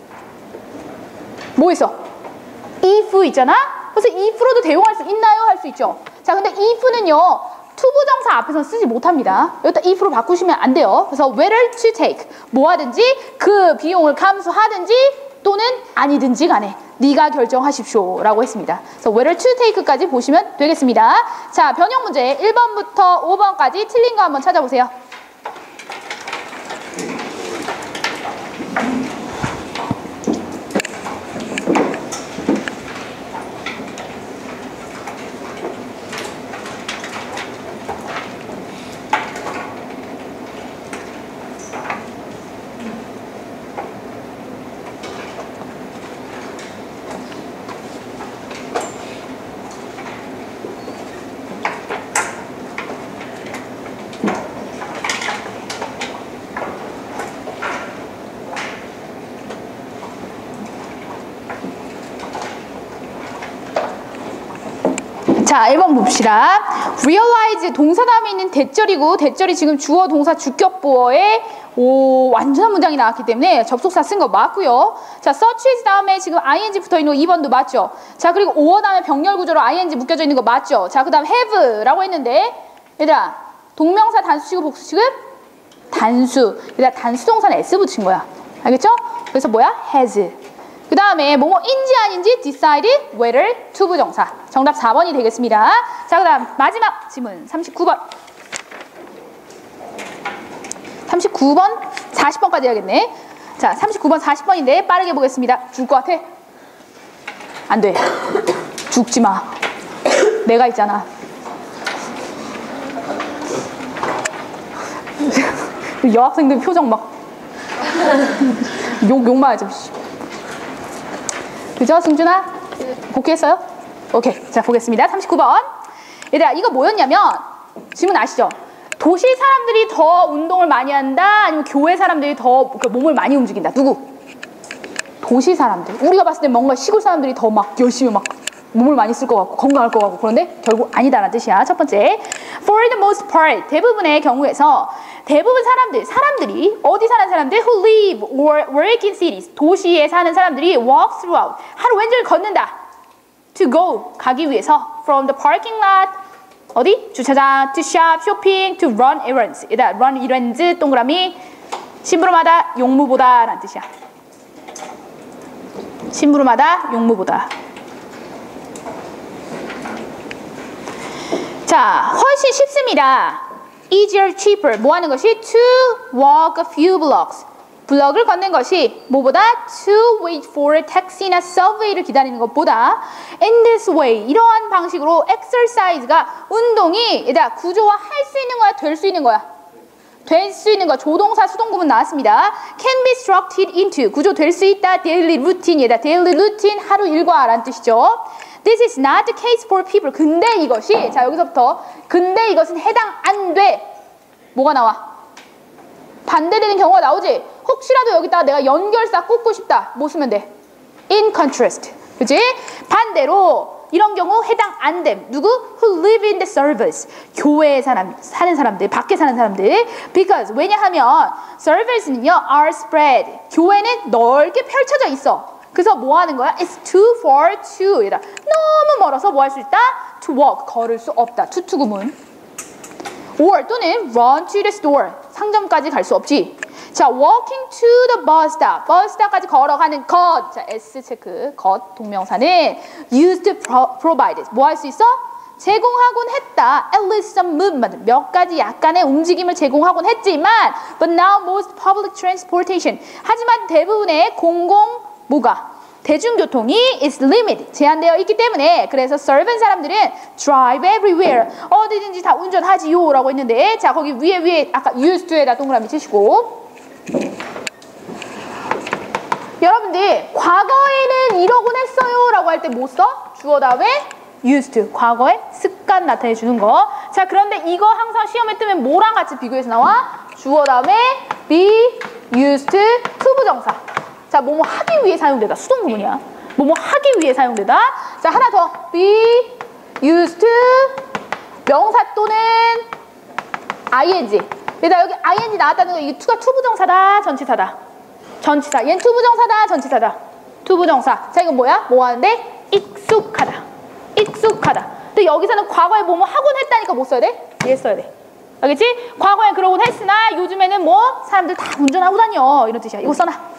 뭐 있어? if 있잖아? 그래서 if로도 대용할 수 있나요? 할 수 있죠. 자, 근데 if는요, to 부정사 앞에서 쓰지 못합니다. 여기다 if로 바꾸시면 안 돼요. 그래서 whether to take, 뭐 하든지 그 비용을 감수하든지 또는 아니든지 간에 네가 결정하십시오 라고 했습니다. 그래서 whether to take까지 보시면 되겠습니다. 자, 변형 문제 1번부터 5번까지 틀린 거 한번 찾아보세요. 자, 1번 봅시다. realize 동사 다음에 있는 대절이고 대절이 지금 주어 동사 주격보어에 완전한 문장이 나왔기 때문에 접속사 쓴 거 맞고요. 자, search is 다음에 지금 ing 붙어 있는 거 2번도 맞죠. 자, 그리고 5어 다음에 병렬 구조로 ing 묶여져 있는 거 맞죠. 자, 그 다음 have라고 했는데 얘들아 동명사 단수 취급 복수 취급? 단수. 얘들아 단수 동사는 s 붙인 거야. 알겠죠? 그래서 뭐야? has. 그 다음에 뭐뭐인지 아닌지 decide whether to 부정사. 정답 4번이 되겠습니다. 자, 그 다음 마지막 질문 39번. 39번, 40번까지 해야겠네. 자, 39번, 40번인데 빠르게 보겠습니다. 죽을 것 같아? 안 돼. 죽지 마. 내가 있잖아. 여학생들 표정 막 욕만 하죠. 그죠, 승준아? 복귀했어요? 오케이. 자, 보겠습니다. 39번. 얘들아, 이거 뭐였냐면, 질문 아시죠? 도시 사람들이 더 운동을 많이 한다? 아니면 교회 사람들이 더 몸을 많이 움직인다? 누구? 도시 사람들. 우리가 봤을 때 뭔가 시골 사람들이 더 막 열심히 막 몸을 많이 쓸 것 같고, 건강할 것 같고, 그런데 결국 아니다라는 뜻이야. 첫 번째. For the most part, 대부분의 경우에서 대부분 사람들이 어디 사는 사람들? Who live or work in cities. 도시에 사는 사람들이 walk throughout. 하루 왼쪽을 걷는다. To go. 가기 위해서. From the parking lot. 어디? 주차장. To shop. shopping. To run errands. 얘들아, run errands. 동그라미. 심부름하다. 용무보다. 라는 뜻이야. 심부름하다. 용무보다. 자, 훨씬 쉽습니다. easier, cheaper. 뭐 하는 것이? To walk a few blocks. 블럭을 걷는 것이 뭐보다? To wait for a taxi나 subway를 기다리는 것보다 in this way. 이러한 방식으로 exercise가 운동이 얘들아 구조화 할 수 있는 거야? 될 수 있는 거야? 될 수 있는 거. 조동사 수동구문 나왔습니다. Can be structured into. 구조 될 수 있다. daily routine. 얘들아 daily routine. 하루 일과라는 뜻이죠. This is not the case for people. 근데 이것이, 자 여기서부터 근데 이것은 해당 안 돼. 뭐가 나와? 반대되는 경우가 나오지. 혹시라도 여기다가 내가 연결사 꽂고 싶다. 뭐 쓰면 돼? In contrast. 그치? 반대로 이런 경우 해당 안 됨. 누구? Who live in the service. 교회에 사는 사람들, 밖에 사는 사람들. Because 왜냐하면 service는요 are spread. 교회는 넓게 펼쳐져 있어. 그래서 뭐 하는 거야? It's too far to. 너무 멀어서 뭐 할 수 있다? To walk. 걸을 수 없다. 투구문. Or 또는 run to the store. 상점까지 갈 수 없지. 자, walking to the bus stop. bus stop까지 걸어가는 것. 자, S 체크. 것 동명사는 used to provide. 뭐 할 수 있어? 제공하곤 했다. At least some movement. 몇 가지 약간의 움직임을 제공하곤 했지만 but now most public transportation. 하지만 대부분의 뭐가? 대중교통이 is limited. 제한되어 있기 때문에 그래서 servant 사람들은 drive everywhere. 어디든지 다 운전하지요 라고 했는데 자, 거기 위에 아까 used to에다 동그라미 치시고 여러분들 과거에는 이러곤 했어요 라고 할 때 뭐 써? 주어 다음에 used to. 과거의 습관 나타내 주는 거. 자, 그런데 이거 항상 시험에 뜨면 뭐랑 같이 비교해서 나와? 주어 다음에 be used to 부정사. 자, 뭐뭐 하기 위해 사용되다. 수동구문이야. 뭐뭐 하기 위해 사용되다. 자, 하나 더. be used to 명사 또는 ing. 그러니까 여기 ing 나왔다는 거 이게 to가 투부정사다, 전치사다. 전치사. 얘는 투부정사다, 전치사다. 투부정사. 자, 이건 뭐야? 뭐 하는데? 익숙하다. 익숙하다. 근데 여기서는 과거에 뭐뭐 하곤 했다니까 뭐 써야 돼? 얘 써야 돼. 알겠지? 과거에 그러곤 했으나 요즘에는 뭐 사람들 다 운전하고 다녀. 이런 뜻이야. 이거 써놔.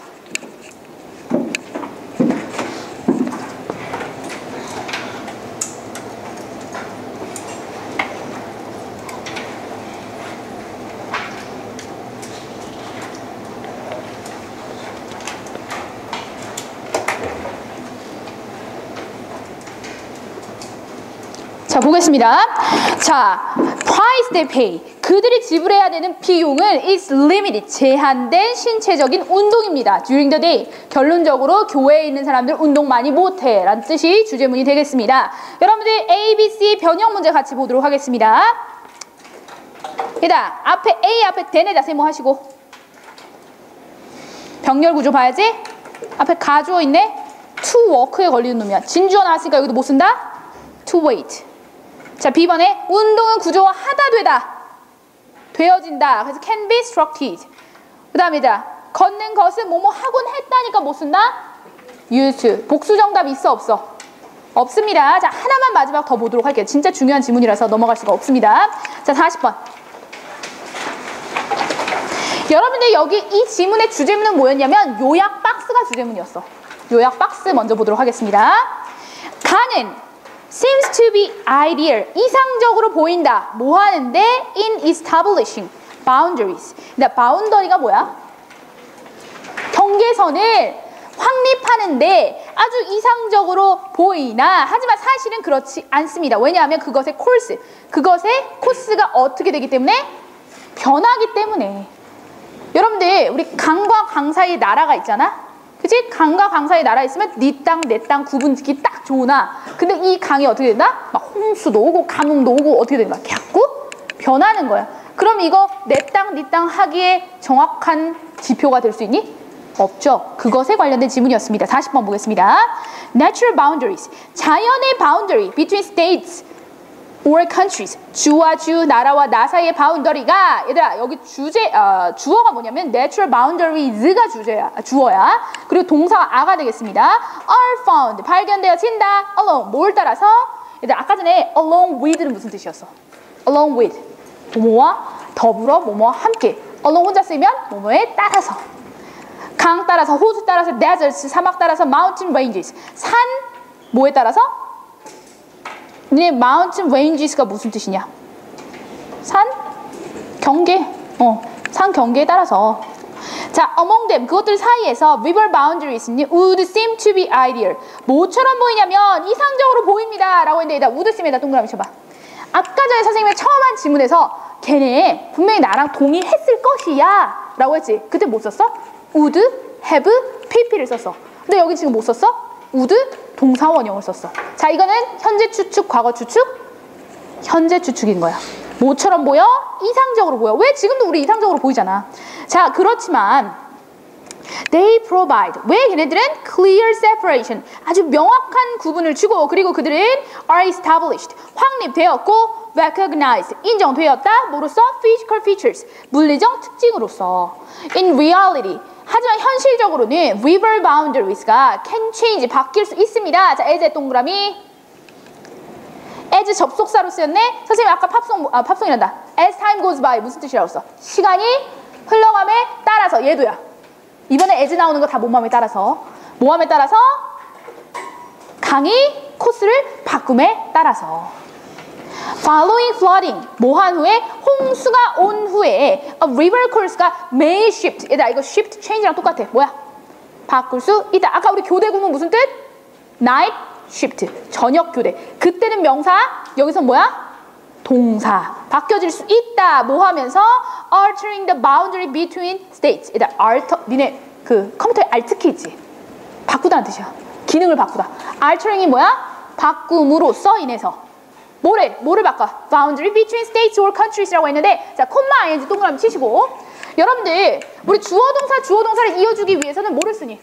자, 보겠습니다. 자, price they pay. 그들이 지불해야 되는 비용은 is limited. 제한된 신체적인 운동입니다. during the day. 결론적으로 교회에 있는 사람들 운동 많이 못해. 라는 뜻이 주제문이 되겠습니다. 여러분들 A, B, C 변형 문제 같이 보도록 하겠습니다. 일단 앞에 A 앞에 대내 자세 뭐 하시고 병렬 구조 봐야지. 앞에 가주어 있네. to work에 걸리는 놈이야. 진주어 나왔으니까 여기도 못 쓴다. to wait. 자, B번에 운동은 구조화 하다 되다. 되어진다. 그래서 can be instructed. 그 다음이다. 걷는 것은 뭐뭐 하곤 했다니까 못 쓴다. used to. 복수 정답 있어 없어? 없습니다. 자, 하나만 마지막 더 보도록 할게요. 진짜 중요한 지문이라서 넘어갈 수가 없습니다. 자, 40번. 여러분들 여기 이 지문의 주제문은 뭐였냐면 요약 박스가 주제문이었어. 요약 박스 먼저 보도록 하겠습니다. 가는 seems to be ideal. 이상적으로 보인다. 뭐 하는데? in establishing boundaries. 근데 boundary가 뭐야? 경계선을 확립하는데 아주 이상적으로 보이나 하지만 사실은 그렇지 않습니다. 왜냐하면 그것의 코스가 어떻게 되기 때문에? 변하기 때문에. 여러분들 우리 강과 강 사이에 나라가 있잖아? 그치? 강과 강 사이에 나라 있으면 네 땅, 내 땅 구분 짓기 딱 좋으나 근데 이 강이 어떻게 된다? 막 홍수도 오고 가뭄도 오고 어떻게 되는 거야? 자꾸 변하는 거야. 그럼 이거 내 땅, 네 땅 하기에 정확한 지표가 될 수 있니? 없죠. 그것에 관련된 지문이었습니다. 40번 보겠습니다. Natural boundaries. 자연의 boundary between states or countries. 주와 주, 나라와 나 사이의 바운더리가 얘들아 여기 주어가 뭐냐면 natural boundaries가 주어야. 그리고 동사가 아가 되겠습니다. are found. 발견되어진다. along. 뭘 따라서? 얘들아 아까 전에 along with는 무슨 뜻이었어? along with. 뭐뭐와 더불어 뭐뭐와 함께. along 혼자 쓰면 뭐뭐에 따라서. 강 따라서, 호수 따라서, deserts, 사막 따라서, mountain ranges. 산, 뭐에 따라서? 네, mountain ranges가 무슨 뜻이냐? 산? 경계. 산 경계에 따라서. 자, among them, 그것들 사이에서 river boundaries would seem to be ideal. 뭐처럼 보이냐면 이상적으로 보입니다. 라고 했는데 would seem에다 동그라미 쳐봐. 아까 전에 선생님이 처음 한 지문에서 걔네 분명히 나랑 동의했을 것이야. 라고 했지. 그때 뭐 썼어? would, have, pp를 썼어. 근데 여기 지금 뭐 썼어? would, 동사 원형을 썼어. 자, 이거는 현재 추측, 과거 추측? 현재 추측인 거야. 뭐처럼 보여? 이상적으로 보여. 왜? 지금도 우리 이상적으로 보이잖아. 자, 그렇지만 They provide. 왜 걔네들은 clear separation. 아주 명확한 구분을 주고 그리고 그들은 are established. 확립되었고 recognized. 인정되었다. 뭐로써? physical features. 물리적 특징으로서. In reality. 하지만 현실적으로는 river boundaries가 can change. 바뀔 수 있습니다. 자, as의 동그라미. as 접속사로 쓰였네. 선생님 아까 팝송이란다. as time goes by. 무슨 뜻이라고 써? 시간이 흘러감에 따라서. 얘도야. 이번에 as 나오는 거 다 모함에 따라서. 모함에 따라서 강이 코스를 바꿈에 따라서. Following flooding, 모한 후에 홍수가 온 후에 a river course가 may shift. 얘들아 이거 shift, change랑 똑같아. 뭐야? 바꿀 수 있다. 아까 우리 교대 구문 무슨 뜻? night shift, 저녁 교대. 그때는 명사, 여기서 뭐야? 동사. 바뀌어질 수 있다. 뭐 하면서? altering the boundary between states. 얘들아 니네 그 컴퓨터에 alt 키 있지? 바꾸다는 뜻이야. 기능을 바꾸다. altering이 뭐야? 바꿈으로써 인해서. 뭐를 바꿔? boundary between states or countries라고 했는데 자, 콤마 ing 동그라미 치시고 여러분들 우리 주어 동사를 이어주기 위해서는 뭐를 쓰니?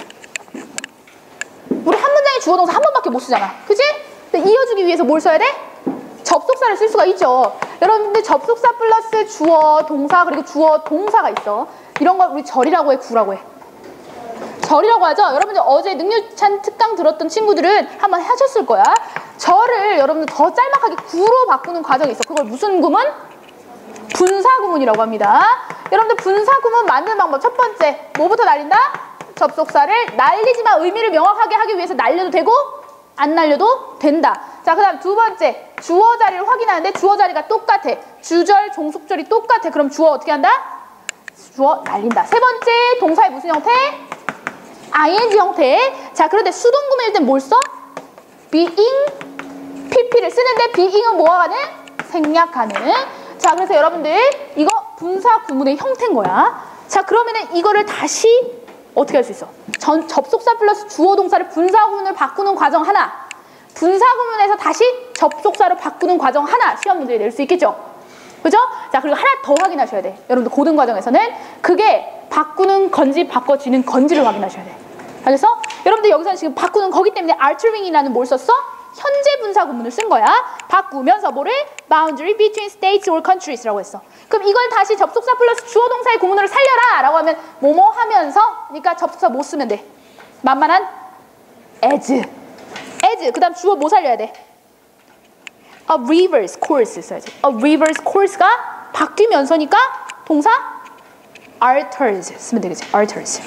우리 한 문장에 주어 동사 한 번밖에 못 쓰잖아. 그치? 근데 이어주기 위해서 뭘 써야 돼? 접속사를 쓸 수가 있죠. 여러분들 접속사 플러스 주어 동사 그리고 주어 동사가 있어. 이런 걸 우리 절이라고 해, 구라고 해? 절이라고 하죠. 여러분들 어제 능률찬 특강 들었던 친구들은 한번 하셨을 거야. 절을 여러분들 더 짤막하게 구로 바꾸는 과정이 있어. 그걸 무슨 구문? 분사구문이라고 합니다. 여러분들 분사구문 만드는 방법 첫 번째 뭐부터 날린다? 접속사를 날리지만 의미를 명확하게 하기 위해서 날려도 되고 안 날려도 된다. 자, 그 다음 두 번째 주어 자리를 확인하는데 주어 자리가 똑같아. 주절, 종속절이 똑같아. 그럼 주어 어떻게 한다? 주어 날린다. 세 번째 동사의 무슨 형태? ing 형태. 자, 그런데 수동구문일 땐 뭘 써? being, pp를 쓰는데 being은 뭐가 가는? 생략하는. 자, 그래서 여러분들 이거 분사 구문의 형태인 거야. 자, 그러면은 이거를 다시 어떻게 할 수 있어? 접속사 플러스 주어 동사를 분사 구문을 바꾸는 과정 하나, 분사 구문에서 다시 접속사로 바꾸는 과정 하나 시험 문제에 낼 수 있겠죠? 그죠? 자, 그리고 하나 더 확인하셔야 돼. 여러분들 고등 과정에서는 그게 바꾸는 건지 바꿔지는 건지를 확인하셔야 돼. 알겠어? 여러분들 여기서는 지금 바꾸는 거기 때문에 altering이라는 뭘 썼어? 현재 분사 구문을 쓴 거야. 바꾸면서 뭐를? boundary between states or countries라고 했어. 그럼 이걸 다시 접속사 플러스 주어 동사의 구문으로 살려라 라고 하면 뭐뭐 하면서 그러니까 접속사 못 쓰면 돼. 만만한 as. 그 다음 주어 뭐 살려야 돼? a reverse course 써야지. a reverse course가 바뀌면서니까 동사 alters 쓰면 되겠지. alters.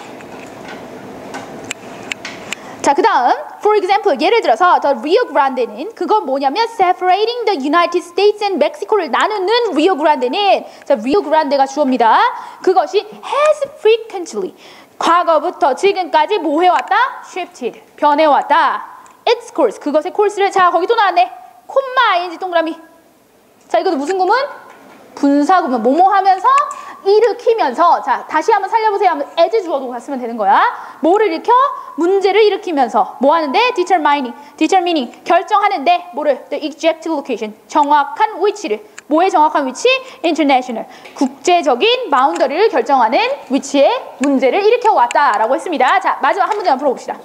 자, 그 다음 for example 예를 들어서 the Rio Grande는 그건 뭐냐면 separating the United States and Mexico를 나누는 Rio Grande는 자, Rio Grande가 주어입니다. 그것이 has frequently 과거부터 지금까지 뭐 해왔다? shifted 변해왔다. its course 그것의 course를 자 거기 또 나왔네. 콤마 ing 동그라미. 자, 이것도 무슨 구문? 분사 구문. 뭐뭐 하면서 일으키면서. 자, 다시 한번 살려보세요 하면 as 주어 동사 쓰면 되는 거야. 뭐를 일으켜? 문제를 일으키면서 뭐 하는데? determining 결정하는데 뭐를? the exact location 정확한 위치를. 뭐의 정확한 위치? international 국제적인 바운더리를 결정하는 위치에 문제를 일으켜 왔다라고 했습니다. 자, 마지막 한 문제만 풀어봅시다.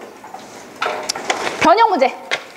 변형 문제.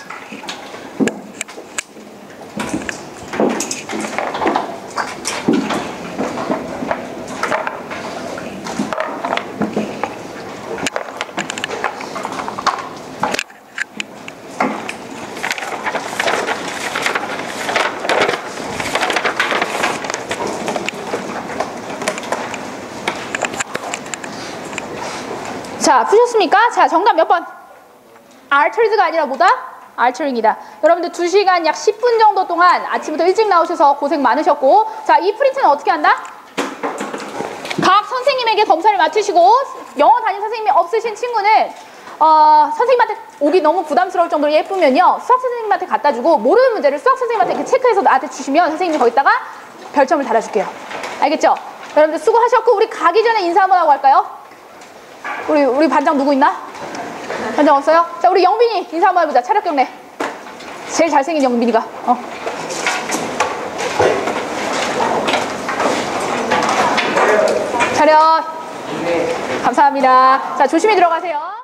자, 푸셨습니까? 자, 정답 몇 번? altered가 아니라 뭐다? altering이다. 여러분들 2시간 약 10분 정도 동안 아침부터 일찍 나오셔서 고생 많으셨고 자, 이 프린트는 어떻게 한다? 각 선생님에게 검사를 맡으시고 영어 담임 선생님이 없으신 친구는 선생님한테 오기 너무 부담스러울 정도로 예쁘면요 수학 선생님한테 갖다 주고 모르는 문제를 수학 선생님한테 이렇게 체크해서 나한테 주시면 선생님이 거기다가 별점을 달아줄게요. 알겠죠? 여러분들 수고하셨고 우리 가기 전에 인사 한번 하고 갈까요? 우리 반장 누구 있나? 반장 없어요? 자, 우리 영빈이 인사 한번 해보자. 차렷 경례. 제일 잘생긴 영빈이가. 차렷. 감사합니다. 자, 조심히 들어가세요.